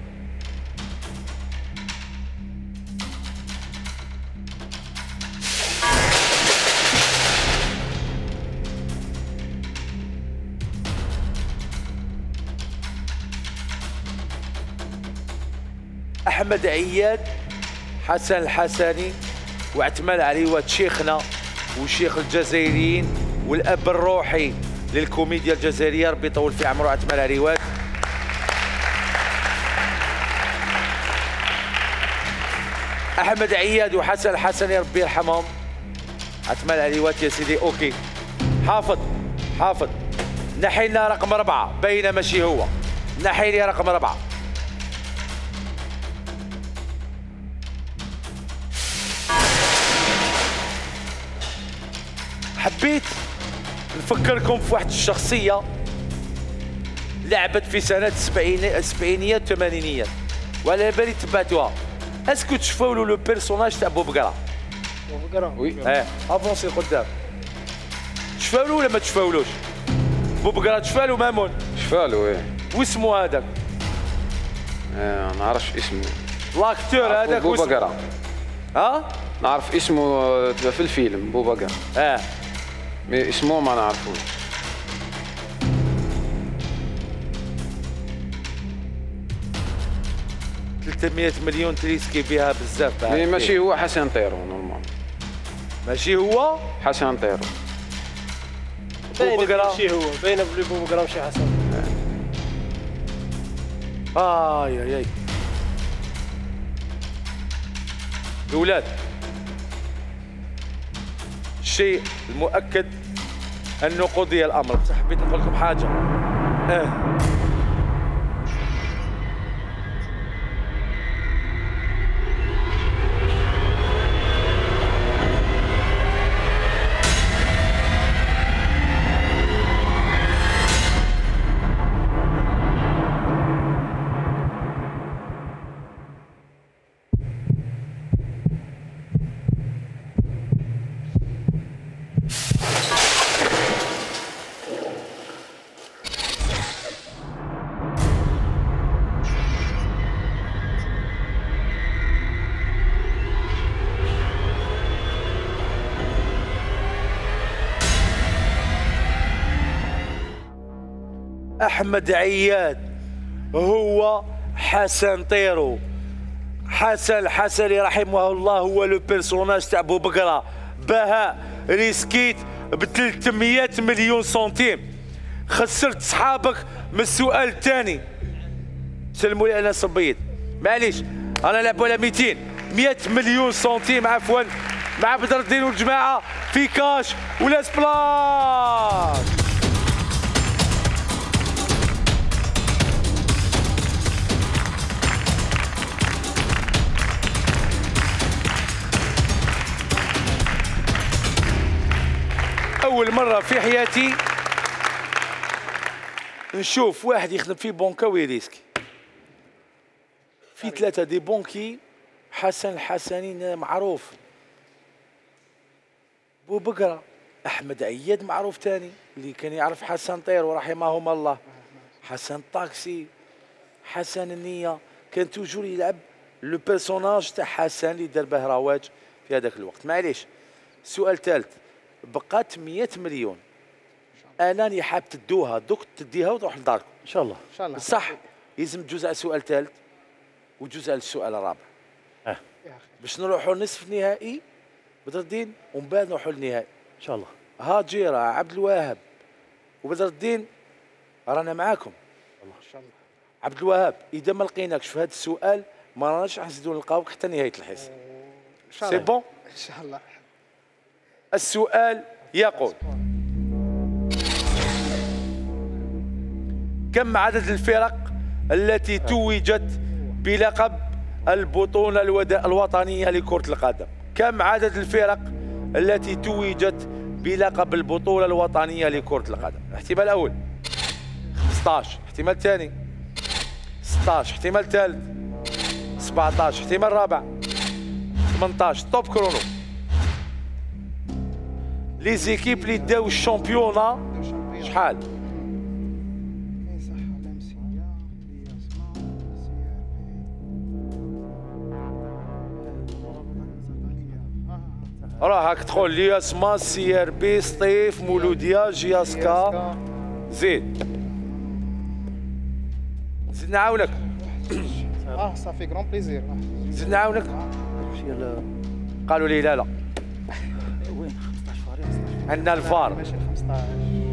احمد عياد، حسن الحسني، واعتماد عليه شيخنا وشيخ الجزائريين والاب الروحي للكوميديا الجزائريه، ربي يطول في عمره. اعتماد عليه احمد عياد وحسن الحسني ربي يرحمهم. اعتماد عليه يا سيدي. اوكي حافظ حافظ. نحي لنا رقم اربعه، باينه ماشي هو. نحي لي رقم اربعه. حبيت نفكركم في واحد الشخصية لعبت في سنة السبعينيات والثمانينيات، وعلى بالي تبعتوها. اسكو تشوفوا له لو بيرسوناج تاع بوبقرا؟ بوبقرا؟ وي. اه افونسي قدام. تشوفوا له ولا ما تشوفولوش؟ بوبقرا تشوفوا له مامون؟ شفالو ايه. واسمو هذاك؟ اه ما نعرفش اسمه. لاكتور هذاك بوبقرا. ها؟ نعرف اسمه في الفيلم بوبقرا. اه مي اسمه ما نعرفوش. ثلاثمية مليون تريسكي بها بزاف. مي ماشي هو حسن طيرو نورمال. ماشي هو حسن طيرو. باين ماشي هو، باين بلي بوبقرا ماشي حسن. اي اي اي الأولاد، الشيء المؤكد أنه قضي الأمر. بس حبيت نقول لكم حاجة. آه. أحمد عياد هو حسن طيرو. حسن الحسني رحمه الله هو لو بيرسوناج تاع بوبقرا. بهاء ريسكيت ب ثلاثمية مليون سنتيم. خسرت صحابك من السؤال الثاني. سلموا لي انا صبيت معليش انا نلعبوا على مئتين مئة مليون سنتيم عفوا مع بدر الدين والجماعه في كاش ولا سبلاش. أول مرة في حياتي نشوف واحد يخدم في بنكة ويريسكي. في ثلاثة دي بونكي، حسن الحسنين معروف، بوبقرة، أحمد عياد معروف تاني اللي كان يعرف حسن طير ورحمهم الله، حسن طاكسي، حسن النية، كان توجور يلعب لو بيرسوناج تاع حسن اللي دار به رواج في هذاك الوقت. معليش السؤال الثالث، بقات مئة مليون، انا اللي حاب تدوها دوك تديها وتروح لداركم ان شاء الله ان شاء الله. صح، يلزم جزء السؤال الثالث وجزء السؤال الرابع اه باش نروحوا نصف نهائي بدر الدين ومن بعد نروحوا للنهائي ان شاء الله. هاجيرة عبد الوهاب وبدر الدين رانا معاكم ان شاء الله. عبد الوهاب اذا ما لقيناكش في هذا السؤال ما راناش راح نزيدو نلقاوك حتى نهايه الحصه. ان شاء سي الله. بون. ان شاء الله. السؤال يقول: كم عدد الفرق التي توجت بلقب البطولة الوطنية لكرة القدم؟ كم عدد الفرق التي توجت بلقب البطولة الوطنية لكرة القدم؟ الاحتمال الأول خمسة عشر، احتمال الثاني ستة عشر، احتمال الثالث سبعة عشر، احتمال الرابع ثمانية عشر. توب كرونو. لي زيكيب اللي داو الشامبيونا شحال؟ راهك تقول لي اسما سي ار بي سطيف مولوديا جياسكا زيد زيد نعاونك. اه صافي كرون بليزير. زيد نعاونك. قالوا لي لا لا وين خمسطاش فريق؟ عندنا الفار. ماشي خمسطاش.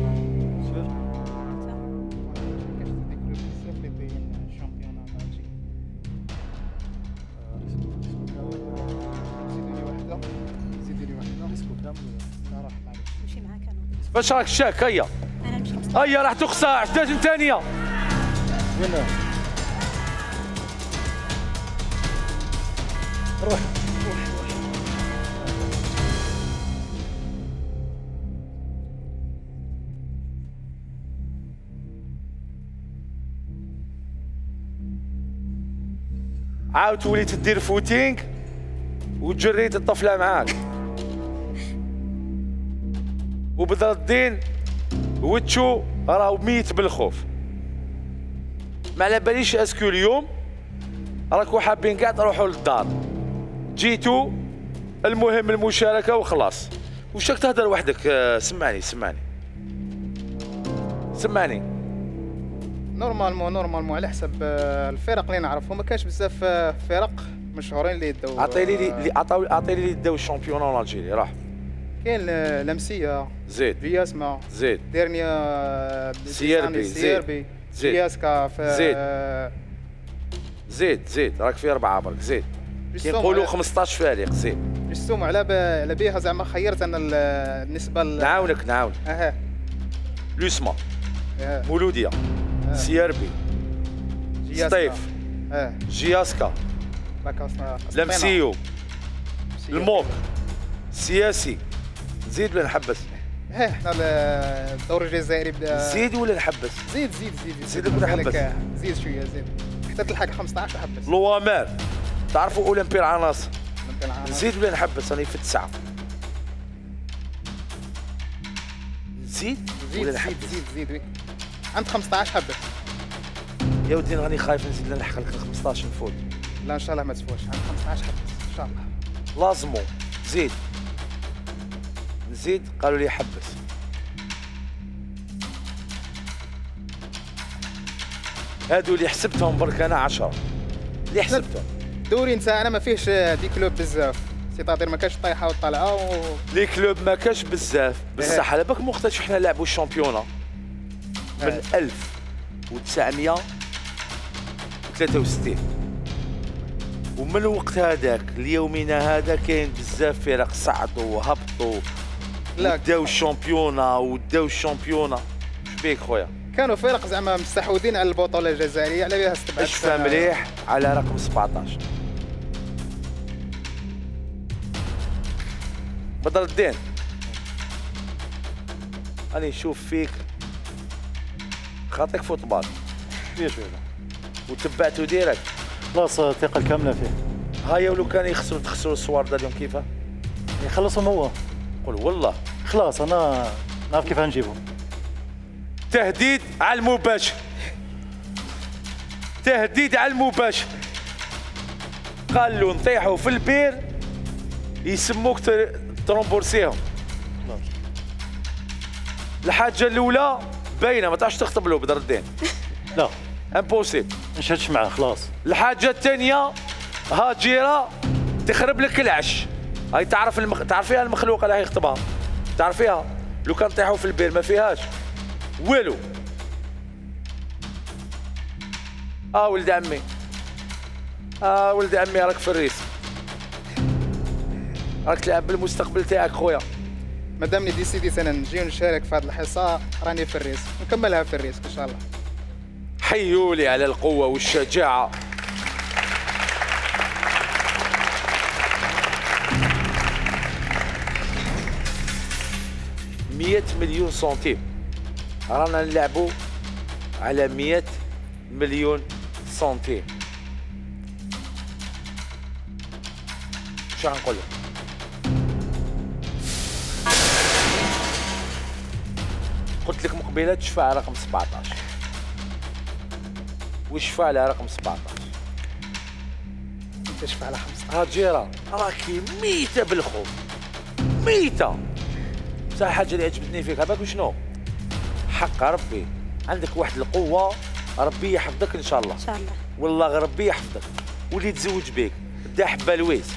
نمشي معاك انا. باش راك شاك؟ هيا انا نمشي خمسطاش. هيا راح تخسر احتاج ثانيه. وين روح عاود تولي تدير فوتينغ وتجريت الطفله معاك وبدر الدين وتشو راهو ميت بالخوف. ما على باليش اسكو اليوم راكو حابين كاع تروحوا للدار، جيتوا المهم المشاركه وخلاص. واش راك تهدر وحدك؟ سمعني سمعني سمعني. نورمالمون نورمالمون على حسب الفرق اللي نعرفهم ما كاش بزاف فرق مشهورين اللي يداو. عطيني لي اللي عطاو عطيني اللي داو الشامبيون الجيري. راح كاين لمسيه زيد فياسما زيد ديرنيا سيربي سيربي زيد فياسكا زيد زيد زيد راك في أربعة برك زيد. كيقولوا خمسطاش فريق زيد. السوم على على بها زعما خيرت انا النسبه نعاونك نعاونك. اها لوسما أه. مولوديا أه. سيربي سطيف اه جياسكا لمسيو الموك سياسي. زيد ولا نحبس؟ ها احنا الدوري الجزائري بدا زيد ولا نحبس؟ زيد زيد زيد زيد ولا نحبس؟ زيد شويه زيد حتى تلحق خمسطاش حبس. لوامار تعرفوا اولمبي العناصر. نزيد ولا نحبس؟ راني في التسعه. نزيد ولا نحبس؟ زيد زيد وي عند خمسطاش حبس. يا ودي راني خايف نزيد نلحق لك خمسطاش نفوت. لا ان شاء الله ما تفوتش عند خمسطاش حبس ان شاء الله. لازمو زيد نزيد قالوا لي حبس. هادو اللي حسبتهم برك انا عشرة اللي حسبتهم. الدوري نتاعنا ما فيهش دي كلوب بزاف، سيتادير ما كاش طايحه وطالعه و... لي كلوب ما كاش بزاف بصح على بالك وقتاش حنا لعبوا الشامبيونا من ألف وتسعمية ثلاثة وستين. ومن الوقت هذاك ليومنا هذا كاين بزاف فرق صعدوا وهبطوا لا. وداو الشامبيونا وداو الشامبيونا. اش بيك خويا؟ كانوا فرق زعما مستحوذين على البطوله الجزائريه على بها استبعاد اشفى مليح على رقم سبعطاش. بدر الدين أنا نشوف فيك خاطيك فوتبال شويه شويه وتبعتو ديريكت. خلاص الثقه الكامله فيه. هايا ولو كان يخسروا تخسروا الصوار دا اليوم كيفاه؟ يخلصهم هو. قول والله خلاص انا نعرف كيف نجيبهم. تهديد على المباشر، تهديد على المباشر. قال له نطيحوا في البير يسموك ترومبورسيهم. الحاجه الاولى باينه ما تعرفش تخطب له بدر الدين. لا امبوسيبل. ما نشهدش معاه خلاص. الحاجه الثانيه هاجيره تخرب لك العش. هاي تعرف المخ... تعرفيها المخلوقه اللي يخطبها، تعرفيها لو كان طيحوا في البير ما فيهاش والو. اه ولد عمي، اه ولد عمي راك في الريس، راك تلعب بالمستقبل تاعك خويا. مادامني ديسيديت انا نجي ونشارك في هذه الحصه راني في الريس نكملها في الريس ان شاء الله. حيولي على القوه والشجاعه. مئة مليون سنتيم، رانا نلعبوا على مئة مليون سنتيم. شو غنقول لك؟ قلت لك مقبله تشفع على رقم سبعطاش وشفع على رقم سبعطاش. انت شفع على خمسطاش. هاجيرة راكي ميتة بالخوف، ميتة. بصح الحاجة اللي عجبتني فيك عباك وشنو؟ حق ربي عندك واحد القوة، ربي يحفظك إن شاء الله. ان شاء الله. والله غير ربي يحفظك واللي تزوج بيك بدا حبة لويس.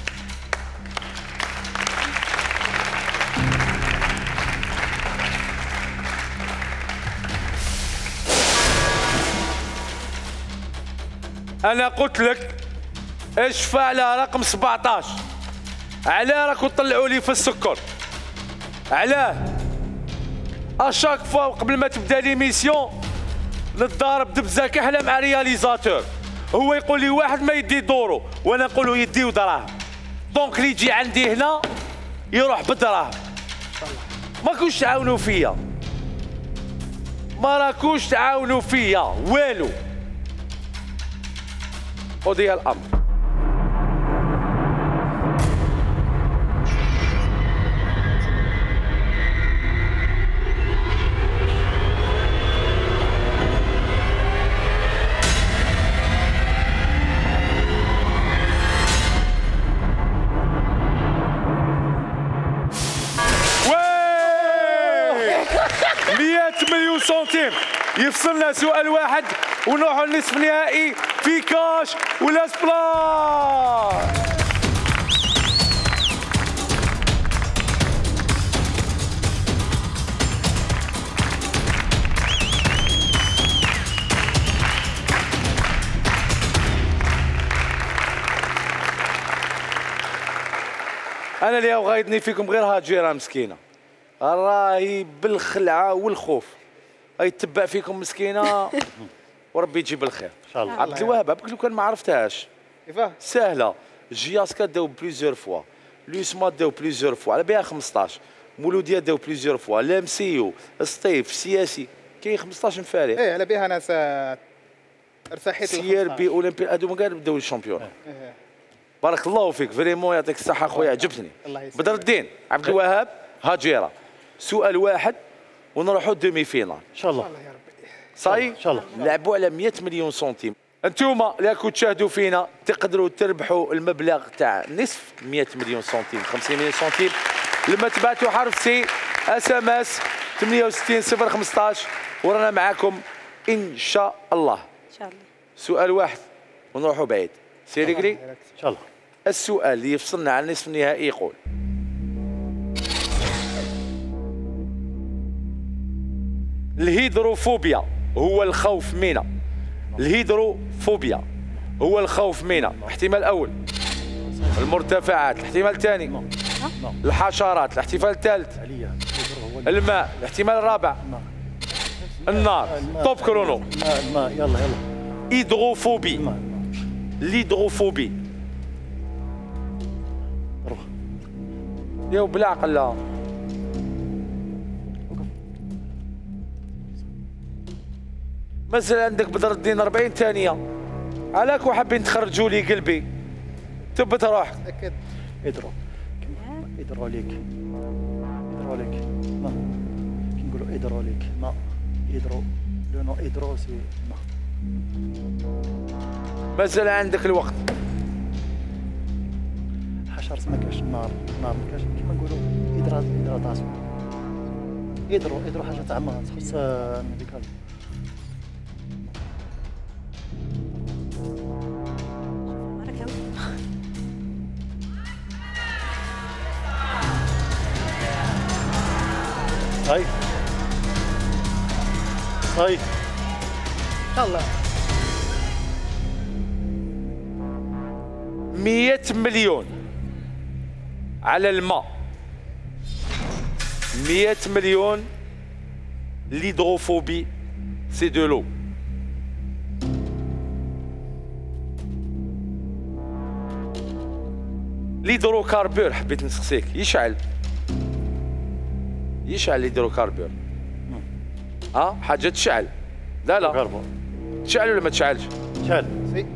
أنا قلت لك اشفع على رقم سبعطاش. علاه راكو تطلعوا لي في السكر؟ علاه؟ اشاك فوا قبل ما تبدا ليميسيون نتضارب دبزه كحله مع رياليزاتور، هو يقول لي واحد ما يدي دورو وانا نقول له يدي ودراهم. دونك اللي يجي عندي هنا يروح بدراهم. ما راكوش تعاونوا فيا، ما راكوش تعاونوا فيا والو. قضي الامر. مئة مليون سنتيم يفصلنا سؤال واحد ونروحوا للنصف النهائي في كاش ولا سبلاش. انا اللي غايدني فيكم غير هاجيرة مسكينه، راهي بالخلعه والخوف، هاي تتبع فيكم مسكينه وربي يجيب الخير ان شاء الله. عبد الوهاب عبد لو كان ما عرفتهاش كيفاه؟ سهله. جياسكا داو بليزيور فوا، لوسما داو بليزيور فوا على بها خمسطاش، مولوديه داو بليزيور فوا، لامسيو سطيف سياسي كاين خمسطاش مفارق. ايه على بها ناس ارتحيت سير بي اولمبي هادو من قال بداو الشامبيون. بارك الله فيك فريمون يعطيك الصحه خويا عجبتني. بدر الدين عبد الوهاب هاجيرة، سؤال واحد ونروحوا دومي فينال ان شاء الله. صاي ان شاء الله. نلعبوا على مئة مليون سنتيم. انتوما اللي راكم تشاهدوا فينا تقدروا تربحوا المبلغ تاع نصف مئة مليون سنتيم، خمسين مليون سنتيم لما تبعتوا حرف سي اس ام اس ثمانية وستين صفر خمسطاش ورانا معاكم ان شاء الله. ان شاء الله. سؤال واحد ونروحوا بعيد. سيري قري ان شاء الله. السؤال اللي يفصلنا عن النصف النهائي يقول: الهيدروفوبيا هو الخوف من الهيدروفوبيا هو الخوف من الاحتمال الاول، المرتفعات الاحتمال الثاني، الحشرات الاحتمال الثالث، عليا الماء الاحتمال الرابع، النار. توب كرونو. الماء الماء يلا يلا. هيدروفوبي. الماء الهيدروفوبي. روح. يا بالعقل لا. مثلا عندك بدر الدين أربعين ثانية، علاك وحابين تخرجوا لي قلبي؟ تبت روحك. تاكد. ادرو هيدروليك هيدروليك ما كي نقولوا هيدروليك ما هيدرو لو نو هيدرو سي ما. مثلا عندك الوقت. حشرات ما كاش، النار النار ما كاش، كيما نقولوا هيدرات هيدراتاسيون. هيدرو هيدرو حاجه تاع ما تخص ميديكال. بركة. هاي هاي يلا مية مليون على الماء، مية مليون. l'hydrophobie c'est de l'eau. l'hydrocarbure حبيت نسقسيك، يشعل يشعل الهيدروكاربور. ها حاجه تشعل. لا لا كربون تشعل ولا ما تشعلش؟ شال سي.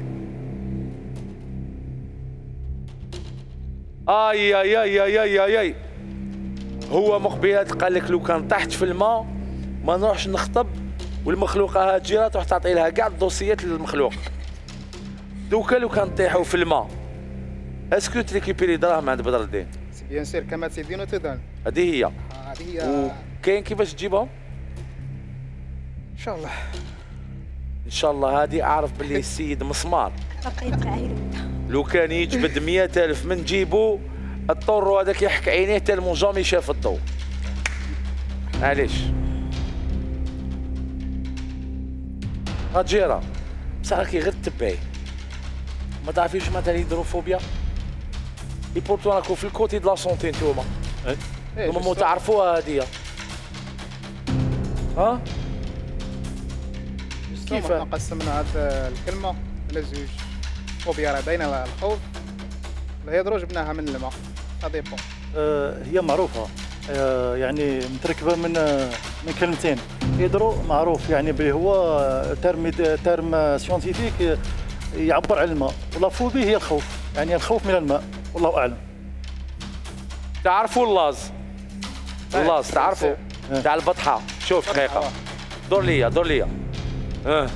اي اي اي اي اي اي اي هو مقبلات قال لك لو كان طحت في الماء ما نروحش نخطب، والمخلوقه هاد جيرات تروح تعطي لها كاع الدوسيات للمخلوق. دوكا لو كان طيحوا في الماء اسكو تريكيبيري دراهم عند بدر الدين؟ سي بيان سير كما تدين وتدان. هذه هي. هذه هي. وكاين كيفاش تجيبهم؟ ان شاء الله. ان شاء الله. هذه اعرف باللي السيد مسمار بقيت عايلة. لو كان يجبد مئة ألف من جيبو الطور هذاك يحك عينيه تالمون جامي شاف الضوء. علاش؟ هاجيرة بصح راكي غير تبعي، ما تعرفيش معناتها الهيدروفوبيا؟ اي بورتو راكو في الكوتي دو لا سونتي نتوما. نورمالمون تعرفوها هادية. ها؟ كيف كيف؟ قسمنا هذه الكلمه على زوج. فوبيا راه باينه على الخوف، الهيدرو جبناها من الماء. سا ديبون. آه، هي معروفة، آه، يعني متركبة من آه، من كلمتين. هيدرو معروف يعني بلي هو ترم ترم سيونتيفيك آه، يعبر عن الماء، ولا فوبي هي الخوف، يعني الخوف من الماء، والله أعلم. تعرفوا اللاز؟ اللاز تعرفوا؟ اه. تاع البطحة. شوف دقيقة، دور ليا دور ليا. اه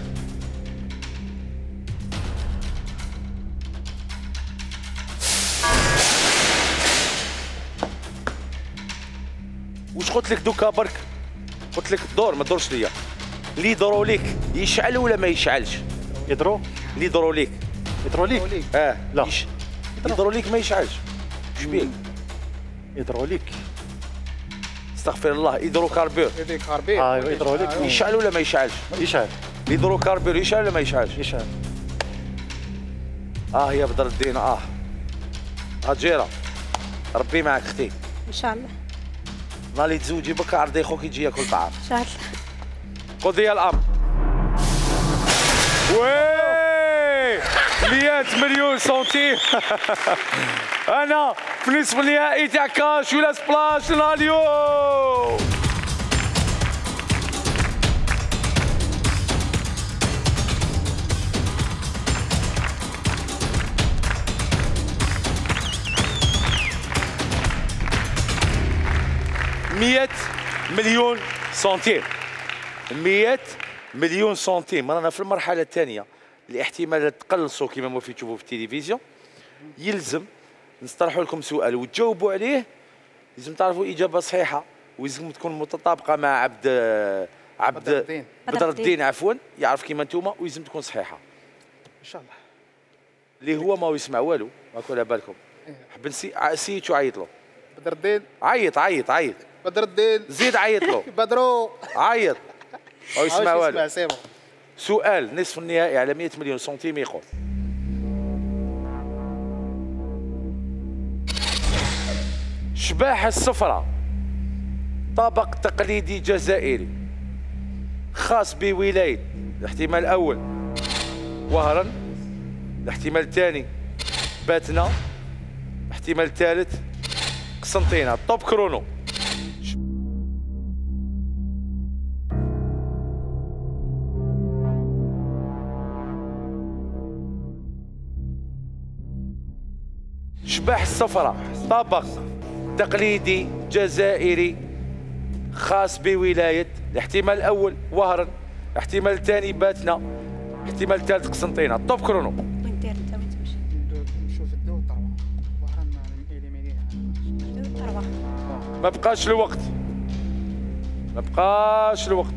واش قلت لك دوكا برك؟ قلت لك دور ما تدورش ليا. ليدروليك يشعل ولا ما يشعلش؟ هيدرو ليدروليك هيدروليك اه لا. يش... ليدروليك ما يشعلش. اش بيك؟ هيدروليك استغفر الله. هيدروكاربور هذيك كاربير. اه هيدروليك يشعل ولا ما يشعلش؟ يشعل الهيدروكاربور يشعل ولا ما يشعلش؟ يشعل. اه يا بدر الدين اه. هاجيرة ربي معك اختي. ان شاء الله نهار اللي تزوجي بك عرضي خوك يجي ياكل طعام. ان شاء الله. قضي الامر. وي مئة مليون سنتيم. انا في النصف النهائي تاع كاش ولا سبلاش نهار اليوم. مئة مليون سنتيم. مئة مليون سنتيم. رانا في المرحلة الثانية اللي احتمال تقلصوا كما ما في تشوفوا في التلفزيون. يلزم نطرحوا لكم سؤال وتجاوبوا عليه، لازم تعرفوا إجابة صحيحة، ولازم تكون متطابقة مع عبد عبد بدر الدين. بدر الدين عفوا، يعرف كيما نتوما، ولازم تكون صحيحة. ان شاء الله. اللي هو ما يسمع والو، ماكو على بالكم. حب نسي سيت وعيط له. بدر الدين. عيط عيط عيط. بدر الدين. زيد عيط له. بدرو. عيط. أو يسمع والو. سي بون. سؤال نصف النهائي على مئة مليون سنتيم يقول: شباح الصفراء طبق تقليدي جزائري خاص بولاية الاحتمال الأول وهران، الاحتمال الثاني باتنا، الاحتمال الثالث قسنطينة. توب كرونو. شباح الصفراء طبق تقليدي جزائري خاص بولاية الاحتمال الأول وهران، الاحتمال الثاني باتنا، الاحتمال الثالث قسنطينة. توب كرونو. وين دير انت وين تمشي؟ نشوف الدو طروه وهران اليمينيه. دو تروح. ما بقاش الوقت، ما بقاش الوقت.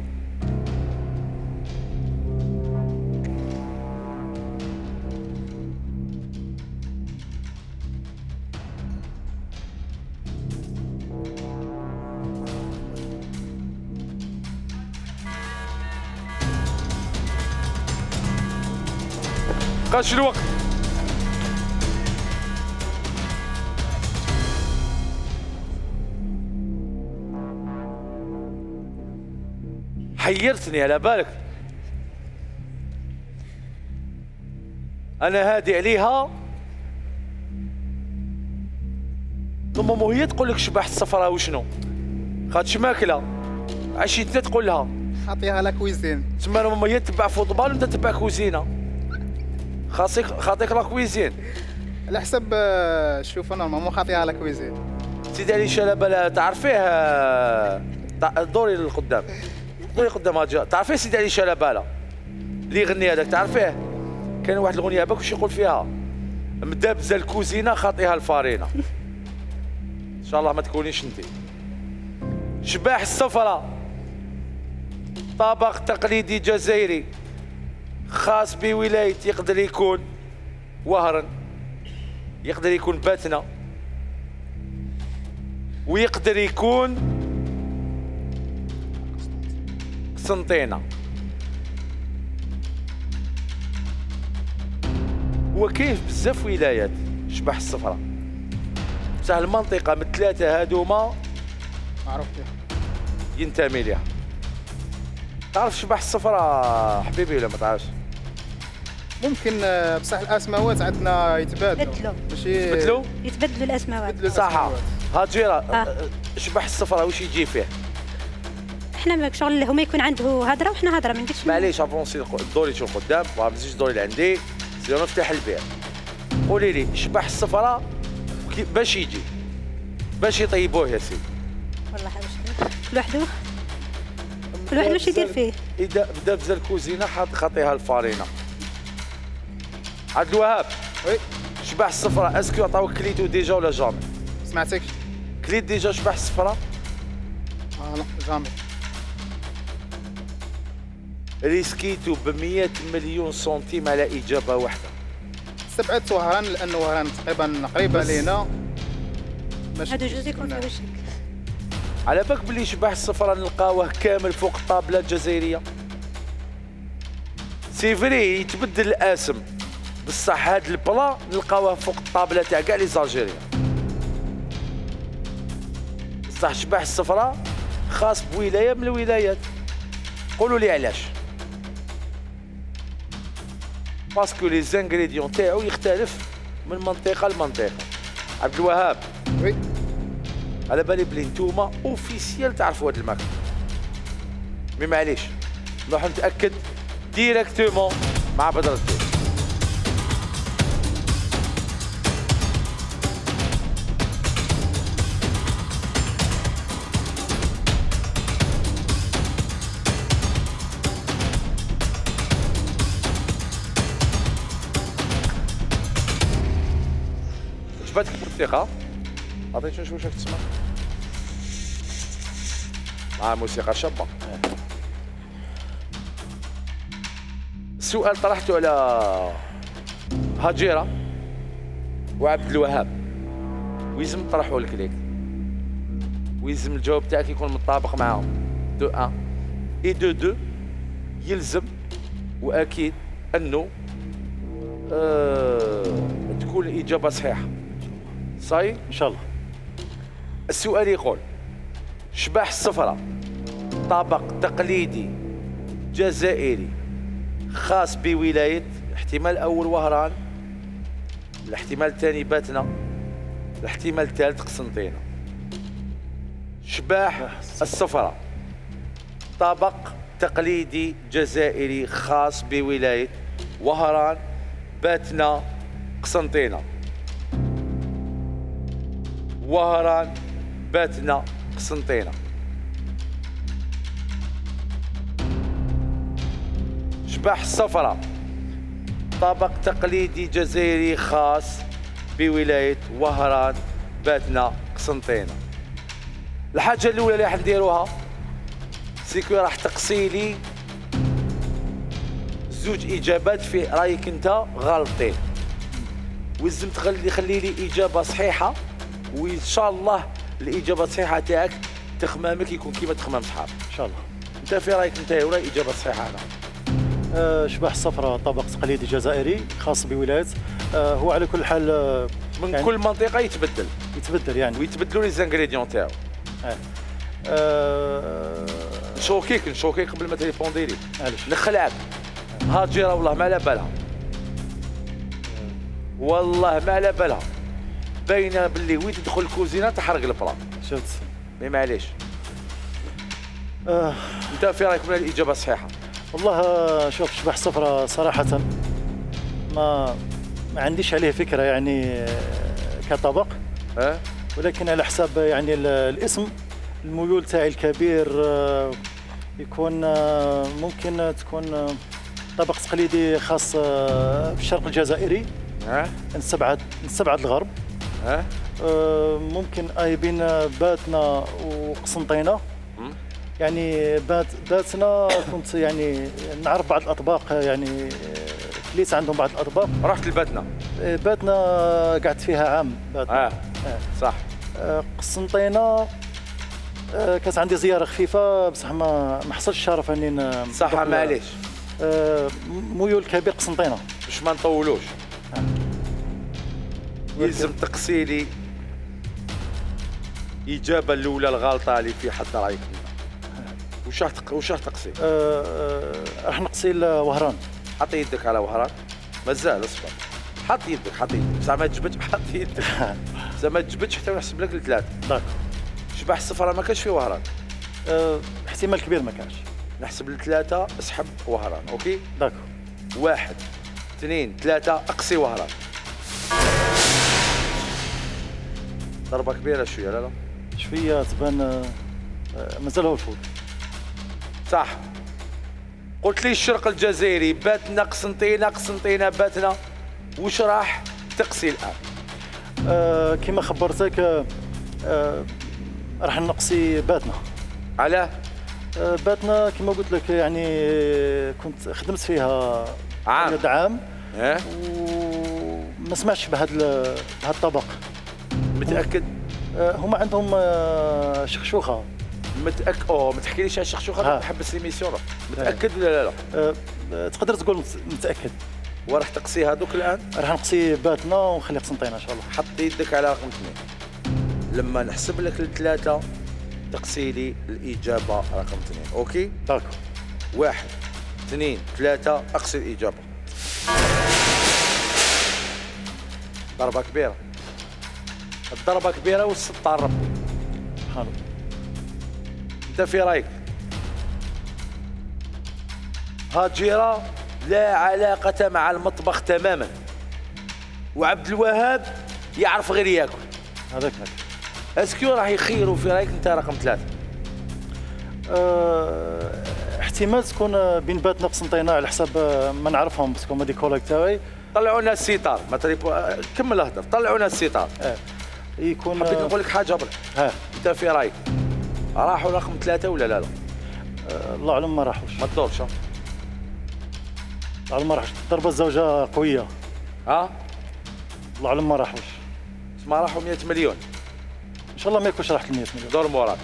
بقاش الوقت. حيرتني على بالك. انا هادي عليها. ماما هي تقول لك شباح الصفراء وشنو؟ خاطش ماكله عشيتنا تقول لها خاطيها لا كويزين. تسمى ماما هي تتبع فوتبال وانت تتبع كوزينه. خاصك خاطيك لا كويزين. على حسب آه، شوف انا ماما خاطيها لا كويزين. سيدي علي شلبه تعرفيه؟ تع- دوري للقدام، دوري قدام هاجا. تعرفيه سيدي علي شلبه اللي يغني هذاك؟ تعرفيه؟ كان واحد الاغنيه باك واش يقول فيها؟ مدابزه الكوزينه خاطيها الفارينه. ان شاء الله ما تكونيش انت. شباح الصفراء طبق تقليدي جزائري خاص بولاية، يقدر يكون وهران، يقدر يكون باتنا، ويقدر يكون قسنطينة. وكاين بزاف ولايات شباح الصفراء، بصح المنطقة من الثلاثة هادوما معروف فيها. ينتمي ليها. تعرف شباح الصفراء حبيبي ولا ما تعرفش؟ ممكن آه، بصح الاسماوات عندنا يتبادلوا. يتبدلوا. ماشي بدلو يتبدلوا الاسماوات. يتبدلوا صح. الأسماوات. هاجيرة آه. شباح الصفراء واش يجي فيه؟ احنا ما شغل هما يكون عنده هضره وحنا هضره ما نديرش. معليش افونسي الدوري شوف قدام ما نزيدش الدوري اللي عندي سير نفتح البيع. قولي لي شباح الصفراء كي- باش يجي باش يطيبوه يا سيدي. والله واش كل وحده كل واحد واش يدير فيه. اذا بدا بزا الكوزينه حاط خاطيها الفارينه. عبد الوهاب وي شباح الصفراء اسكو عطاوك كليتو ديجا ولا جامي؟ سمعتك. كليت ديجا شباح الصفراء؟ اه لا جامي. ريسكيتو ب مئة مليون سنتيم على اجابه واحده. استبعدت وهران لانه وهران تقريبا قريبه بس. لينا. باش هادو جوج يكون في تكون- وشك. على بالك بلي شباح الصفراء نلقاوه كامل فوق الطابله الجزائريه؟ سي فري يتبدل الاسم بصح هاد البلا نلقاوه فوق الطابله تاع كاع لي زالجيريان. بصح شباح الصفراء خاص بولايه من الولايات. قولوا لي علاش؟ باسكو لي زانغريديون تاعو يختلف من منطقه لمنطقه. عبد الوهاب وي على بالي بلي نتوما اوفيسيال تعرفوا هاد الماكله، مي معليش نروح نتاكد ديريكتومون مع بدر الدين. عجبتك الموسيقى؟ عطيتني شويه واش تسمع؟ مع موسيقى شابه. السؤال طرحته على هاجيرة وعبد الوهاب ويلزم نطرحه لك ليك، ويلزم الجواب تاعك يكون متطابق معاهم. دو واحد اي دو دو يلزم واكيد انه آه تكون الاجابه صحيحه. صاي ان شاء الله. السؤال يقول شباح الصفرة طبق تقليدي جزائري خاص بولاية، الاحتمال الأول وهران، الاحتمال الثاني باتنا، الاحتمال الثالث قسنطينة. شباح الصفرة طبق تقليدي جزائري خاص بولاية وهران، باتنا، قسنطينة. وهران، باتنا، قسنطينة. شباح الصفرة طبق تقليدي جزائري خاص بولاية وهران، باتنا، قسنطينة. الحاجة الأولى اللي راح نديروها سيكو راح تقصي لي زوج إجابات في رأيك أنت غالطين، ولازم تخلي خلي لي إجابة صحيحة، وإن شاء الله الإجابة الصحيحة تاعك تخمامك يكون كيما تخمام صحابك. ان شاء الله. أنت في رأيك أنت ولا إجابة صحيحة هنا؟ آه، شباح الصفرة طبق تقليدي جزائري خاص بولاية. آه، هو على كل حال آه، من يعني كل منطقة يتبدل يتبدل يعني. ويتبدلوا لي زانغريديون تاعو. آه. آه، نشوكيك نشوكيك قبل ما تريبوندي لي. معليش. نخلعك. هاجيرة والله ما على بالها. والله ما على بالها. باينة باللي وين تدخل الكوزينة تحرق البلاط. شفت. مي معليش. آه. أنت في رأيك من الإجابة الصحيحة؟ والله آه، شوف شباح الصفرة صراحة ما ما عنديش عليه فكرة يعني آه، كطبق، أه؟ ولكن على حساب يعني ال- الاسم الميول تاعي الكبير آه، يكون آه، ممكن تكون آه، طبق تقليدي خاص آه، بالشرق الجزائري، أه؟ نستبعد نستبعد الغرب. أه؟ آه، ممكن اي بين باتنا وقسنطينة. يعني بات باتنا كنت يعني نعرف بعض الاطباق، يعني آه، كليت عندهم بعض الاطباق. رحت لباتنا. آه، باتنا قعدت فيها عام باتنا. اه صح. آه، قسنطينة آه، كانت عندي زيارة خفيفة بصح ما ما حصلش الشرف اني ن- صح نروح ل- معليش. آه، ميول كبير قسنطينة. باش ما نطولوش. يلزم تقصي لي الإجابة الأولى الغلطة اللي في حد رأيك فيها. وش راح تق... وش راح تقصي؟ آه، آه، راح نقصي وهران. حط يدك على وهران. مازال اصبر. حط يدك حط يدك بصح ما تجبدش، حط يدك بصح ما تجبدش حتى نحسب لك الثلاثة. داك. شباح الصفرة ما كانش في وهران. آه، احتمال كبير ما كانش. نحسب الثلاثة اسحب وهران، أوكي؟ داك. واحد اثنين ثلاثة أقصي وهران. ضربة كبيرة شوية لا لا؟ شوية تبان آه، آه، مازال هو الفوز. صح. قلت لي الشرق الجزائري باتنا قسنطينة، قسنطينة باتنا، وش راح تقصي الآن؟ آه، كما خبرتك آه، آه، راح نقصي باتنا. علاه؟ آه، باتنا كما قلت لك يعني آه، كنت خدمت فيها عام. عدد عام اه؟ وما سمعتش بهذا ال- بهذا الطبق. متأكد؟ آه، هما عندهم آه، شخشوخة. متأكد؟ اوه ما تحكيليش على الشخشوخة، ها. نحبس ليميسيون. متأكد ولا لا لا؟ آه، آه، تقدر تقول مت- متأكد. وراح تقصي هذوك الآن؟ راح نقصي باتنا ونخلي قسنطينة إن شاء الله. حط يدك على رقم اثنين. لما نحسب لك الثلاثة تقصي لي الإجابة رقم اثنين، أوكي؟ داك. واحد اثنين ثلاثة أقصي الإجابة. ضربة كبيرة. الضربة كبيرة والسطار ربي. سبحان الله. أنت في رأيك؟ هاجيرة لا علاقة مع المطبخ تماما، وعبد الوهاب يعرف غير ياكل. هذاك هذاك. اسكو راح يخيروا في رايك انت رقم ثلاثة؟ أه احتمال تكون آه، بين باتنا قسنطينة على حساب آه، ما نعرفهم باسكو هما دي كولاك تاعي. طلعوا لنا الستار، ما تريبو آه، كمل اهدر، طلعوا لنا الستار. اه يكون حبيت آه، نقول لك حاجة برك، ها انت في رايك راحوا رقم ثلاثة ولا لا لا؟ آه، الله اعلم ما راحوش. ما تدورش. ها؟ الله اعلم ما راحوش. ضربة الزوجة قوية. ها؟ الله اعلم ما راحوش. ما راحوا مئة مليون. ان شاء الله ما يكونش راحت مئة مليون. دور موراك.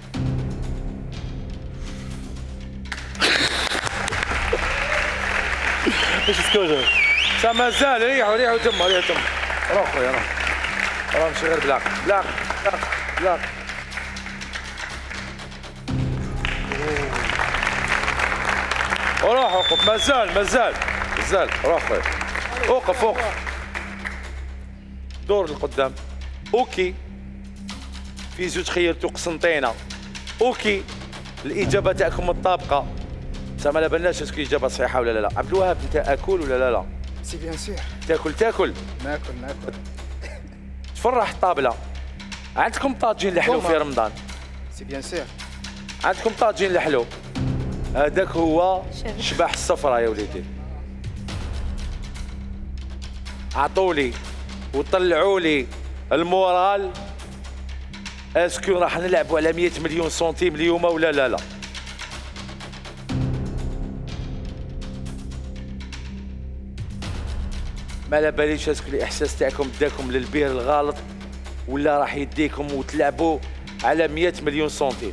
ايش تكوجا؟ سا مازال ريحوا ريحوا تما ريحوا تما. روح خويا روح. راه ماشي غير بلاك بلاك بلاك. لا وروح وقف، مازال مازال مازال روح خويا، وقف وقف، دور لقدام. اوكي، في زوج خيرتو قسنطينه. اوكي، الاجابه تاعكم مطابقه، زعما لا بالناش اسكو اجابه صحيحه ولا لا. عبد الوهاب انت اكل ولا لا لا؟ سي بيان سير. تاكل تاكل ناكل ناكل. تفرح الطابله. عندكم طاجين الحلو في رمضان؟ سي بيان سير. عندكم طاجين الحلو، هذاك هو شبح. شباح الصفرة يا وليدي. عطولي وطلعوا لي المورال، اسكو راح نلعبوا على مئة مليون سنتيم اليوم ولا لا لا؟ ما على باليش اسكو الاحساس تاعكم داكم للبير الغلط ولا راح يديكم وتلعبوا على مئة مليون سنتيم.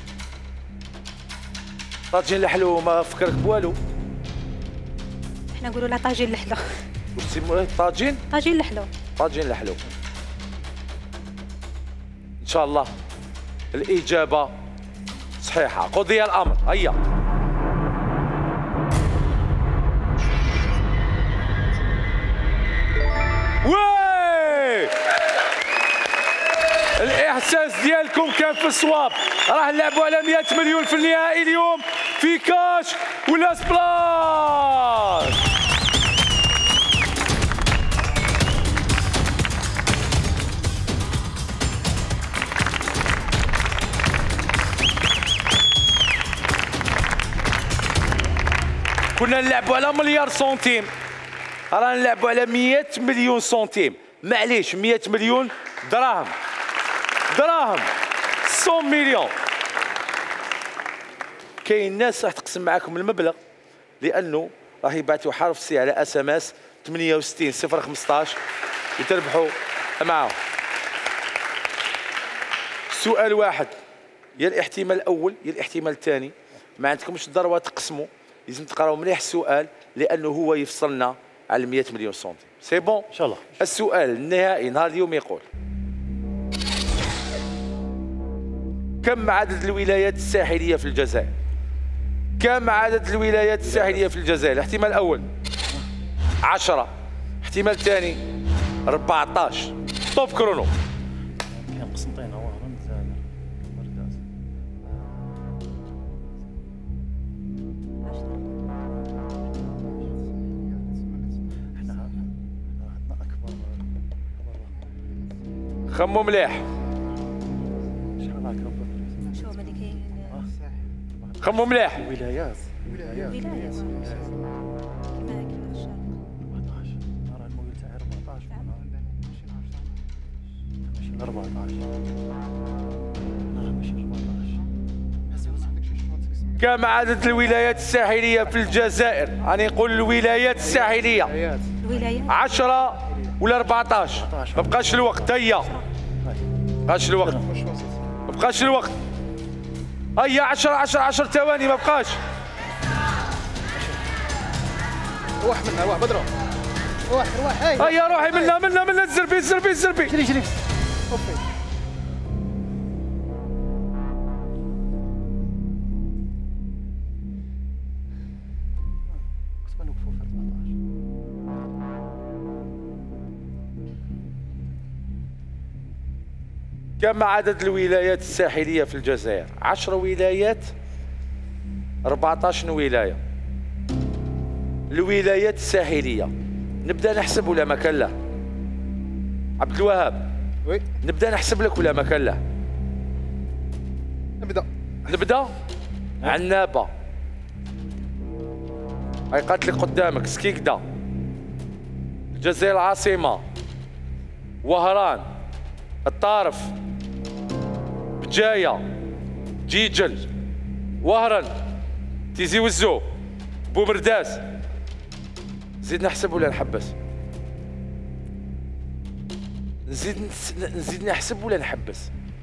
طاجين الحلو ما فكرك بوالو. احنا نقولوا لا طاجين الحلو. واش تسموه طاجين؟ طاجين الحلو. طاجين الحلو. ان شاء الله الاجابه صحيحه، قضي الامر. هيا وي، الاحساس ديالكم كان في الصواب. راح نلعبوا على مئة مليون في النهائي اليوم في كاش ولا سبلاش. كنا نلعبوا على مليار سنتيم، رانا نلعبوا على مئة مليون سنتيم. معليش مئة مليون دراهم، دراهم مئة مليون. كاين ناس راح تقسم معاكم المبلغ لانه راح يبعثوا حرف سي على اس ام اس ثمانية وستين صفر خمسطاش وتربحوا معاهم. سؤال واحد، يا الاحتمال الاول يا الاحتمال الثاني. ما عندكمش ضروره تقسموا، لازم تقراو مليح السؤال لانه هو يفصلنا على مئة مليون سنتيم. سي بون ان شاء الله. السؤال النهائي نهار اليوم يقول: كم عدد الولايات الساحليه في الجزائر؟ كم عدد الولايات الساحليه في الجزائر؟ الاحتمال الاول عشرة، الاحتمال الثاني أربعطاش. طوب كرونو. كاين قسنطينه وهران الجزائر برداس. احنا عندنا اكبر خمو مليح. شحال هكا شو هما اللي كاين؟ خمو مليح. ولايات ولاية كيما كيما الشرق. أربعطاش. نرى المويل تاعي أربعطاش. ماشي أربعطاش. لا ماشي أربعطاش. كم عدد الولايات الساحليه في الجزائر؟ راني نقول الولايات الساحليه الولايات عشرة ولا أربعطاش؟ ما بقاش الوقت. هيا ما بقاش الوقت، ما بقاش الوقت. هيا عشرة عشرة عشرة ثواني ما بقاش. روح منا روح بدرو. روح روح هاي. هيا روحي منا منا منا الزربي الزربي الزربي. جري جري. اوكي. كنت نوقفوا في أربعطاش. كم عدد الولايات الساحليه في الجزائر؟ عشرة ولايات، أربعطاش ولايه. الولايات الساحليه نبدا نحسب ولا ما كان له؟ عبد الوهاب وي نبدا نحسب لك ولا ما كان له؟ نبدا. نبدا. عنابه هاي قالت لك قدامك، سكيكدا، الجزائر العاصمه، وهران، الطارف، بجايه، جيجل، وهران، تيزي وزو، بومرداس. نزيد نحسب ولا نحبس؟ نزيد نزيد نحسب ولا نحبس؟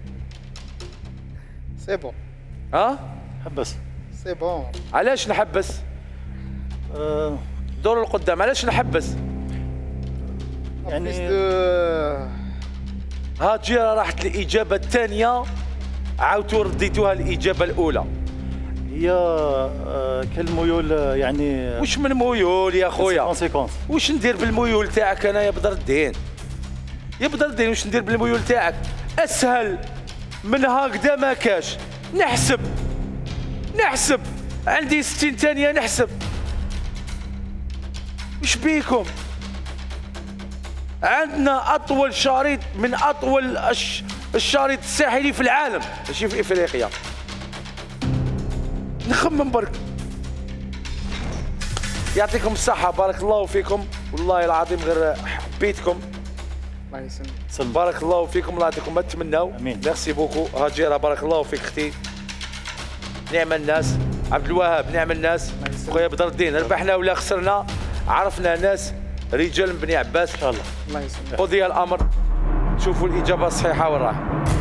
سي بون. ها؟ حبس. سي بون. علاش نحبس؟ آه دور القدام، علاش نحبس؟ يعني بليس دو هاجيرة راحت الإجابة الثانية، عاودتوا رديتوها الإجابة الأولى. هي آه، كالميول آه، يعني واش من ميول يا خويا؟ كونسيكونس. واش ندير بالميول تاعك انا يا بدر الدين؟ يا بدر الدين واش ندير بالميول تاعك؟ اسهل من هكذا ما كاش. نحسب نحسب عندي ستين ثانية نحسب. وش بيكم؟ عندنا أطول شريط من أطول الش... الشريط الساحلي في العالم، ماشي في إفريقيا. نخمم برك. يعطيكم الصحة، بارك الله فيكم، والله العظيم غير حبيتكم. الله يسلمك. بارك الله فيكم، الله يعطيكم ما تتمناو. امين. ميرسي بوكو. هاجيرة بارك الله فيك اختي. نعم الناس. عبد الوهاب نعم الناس. خويا بدر الدين، ربحنا ولا خسرنا عرفنا ناس رجال من بني عباس ان شاء الله. الله يسلمك. قضي الامر، شوفوا الاجابه الصحيحه وين راح.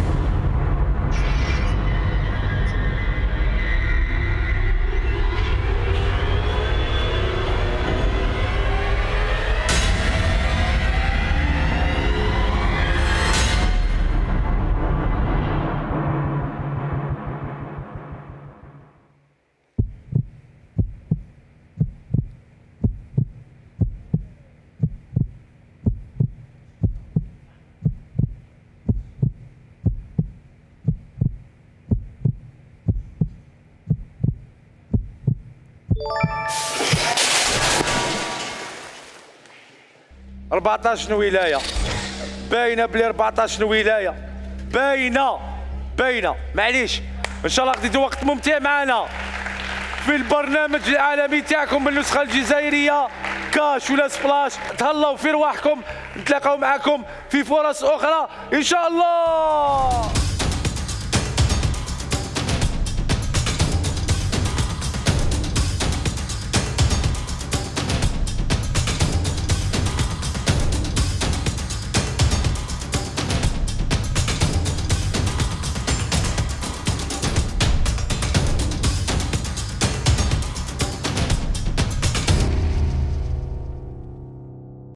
أربعطاش ولاية، باينة بلي أربعطاش ولاية، باينة باينة. معليش إن شاء الله قضيتوا وقت ممتع معنا في البرنامج العالمي تاعكم بالنسخة الجزائرية كاش ولا سبلاش. تهلاو في رواحكم، نتلاقاو معكم في فرص أخرى إن شاء الله.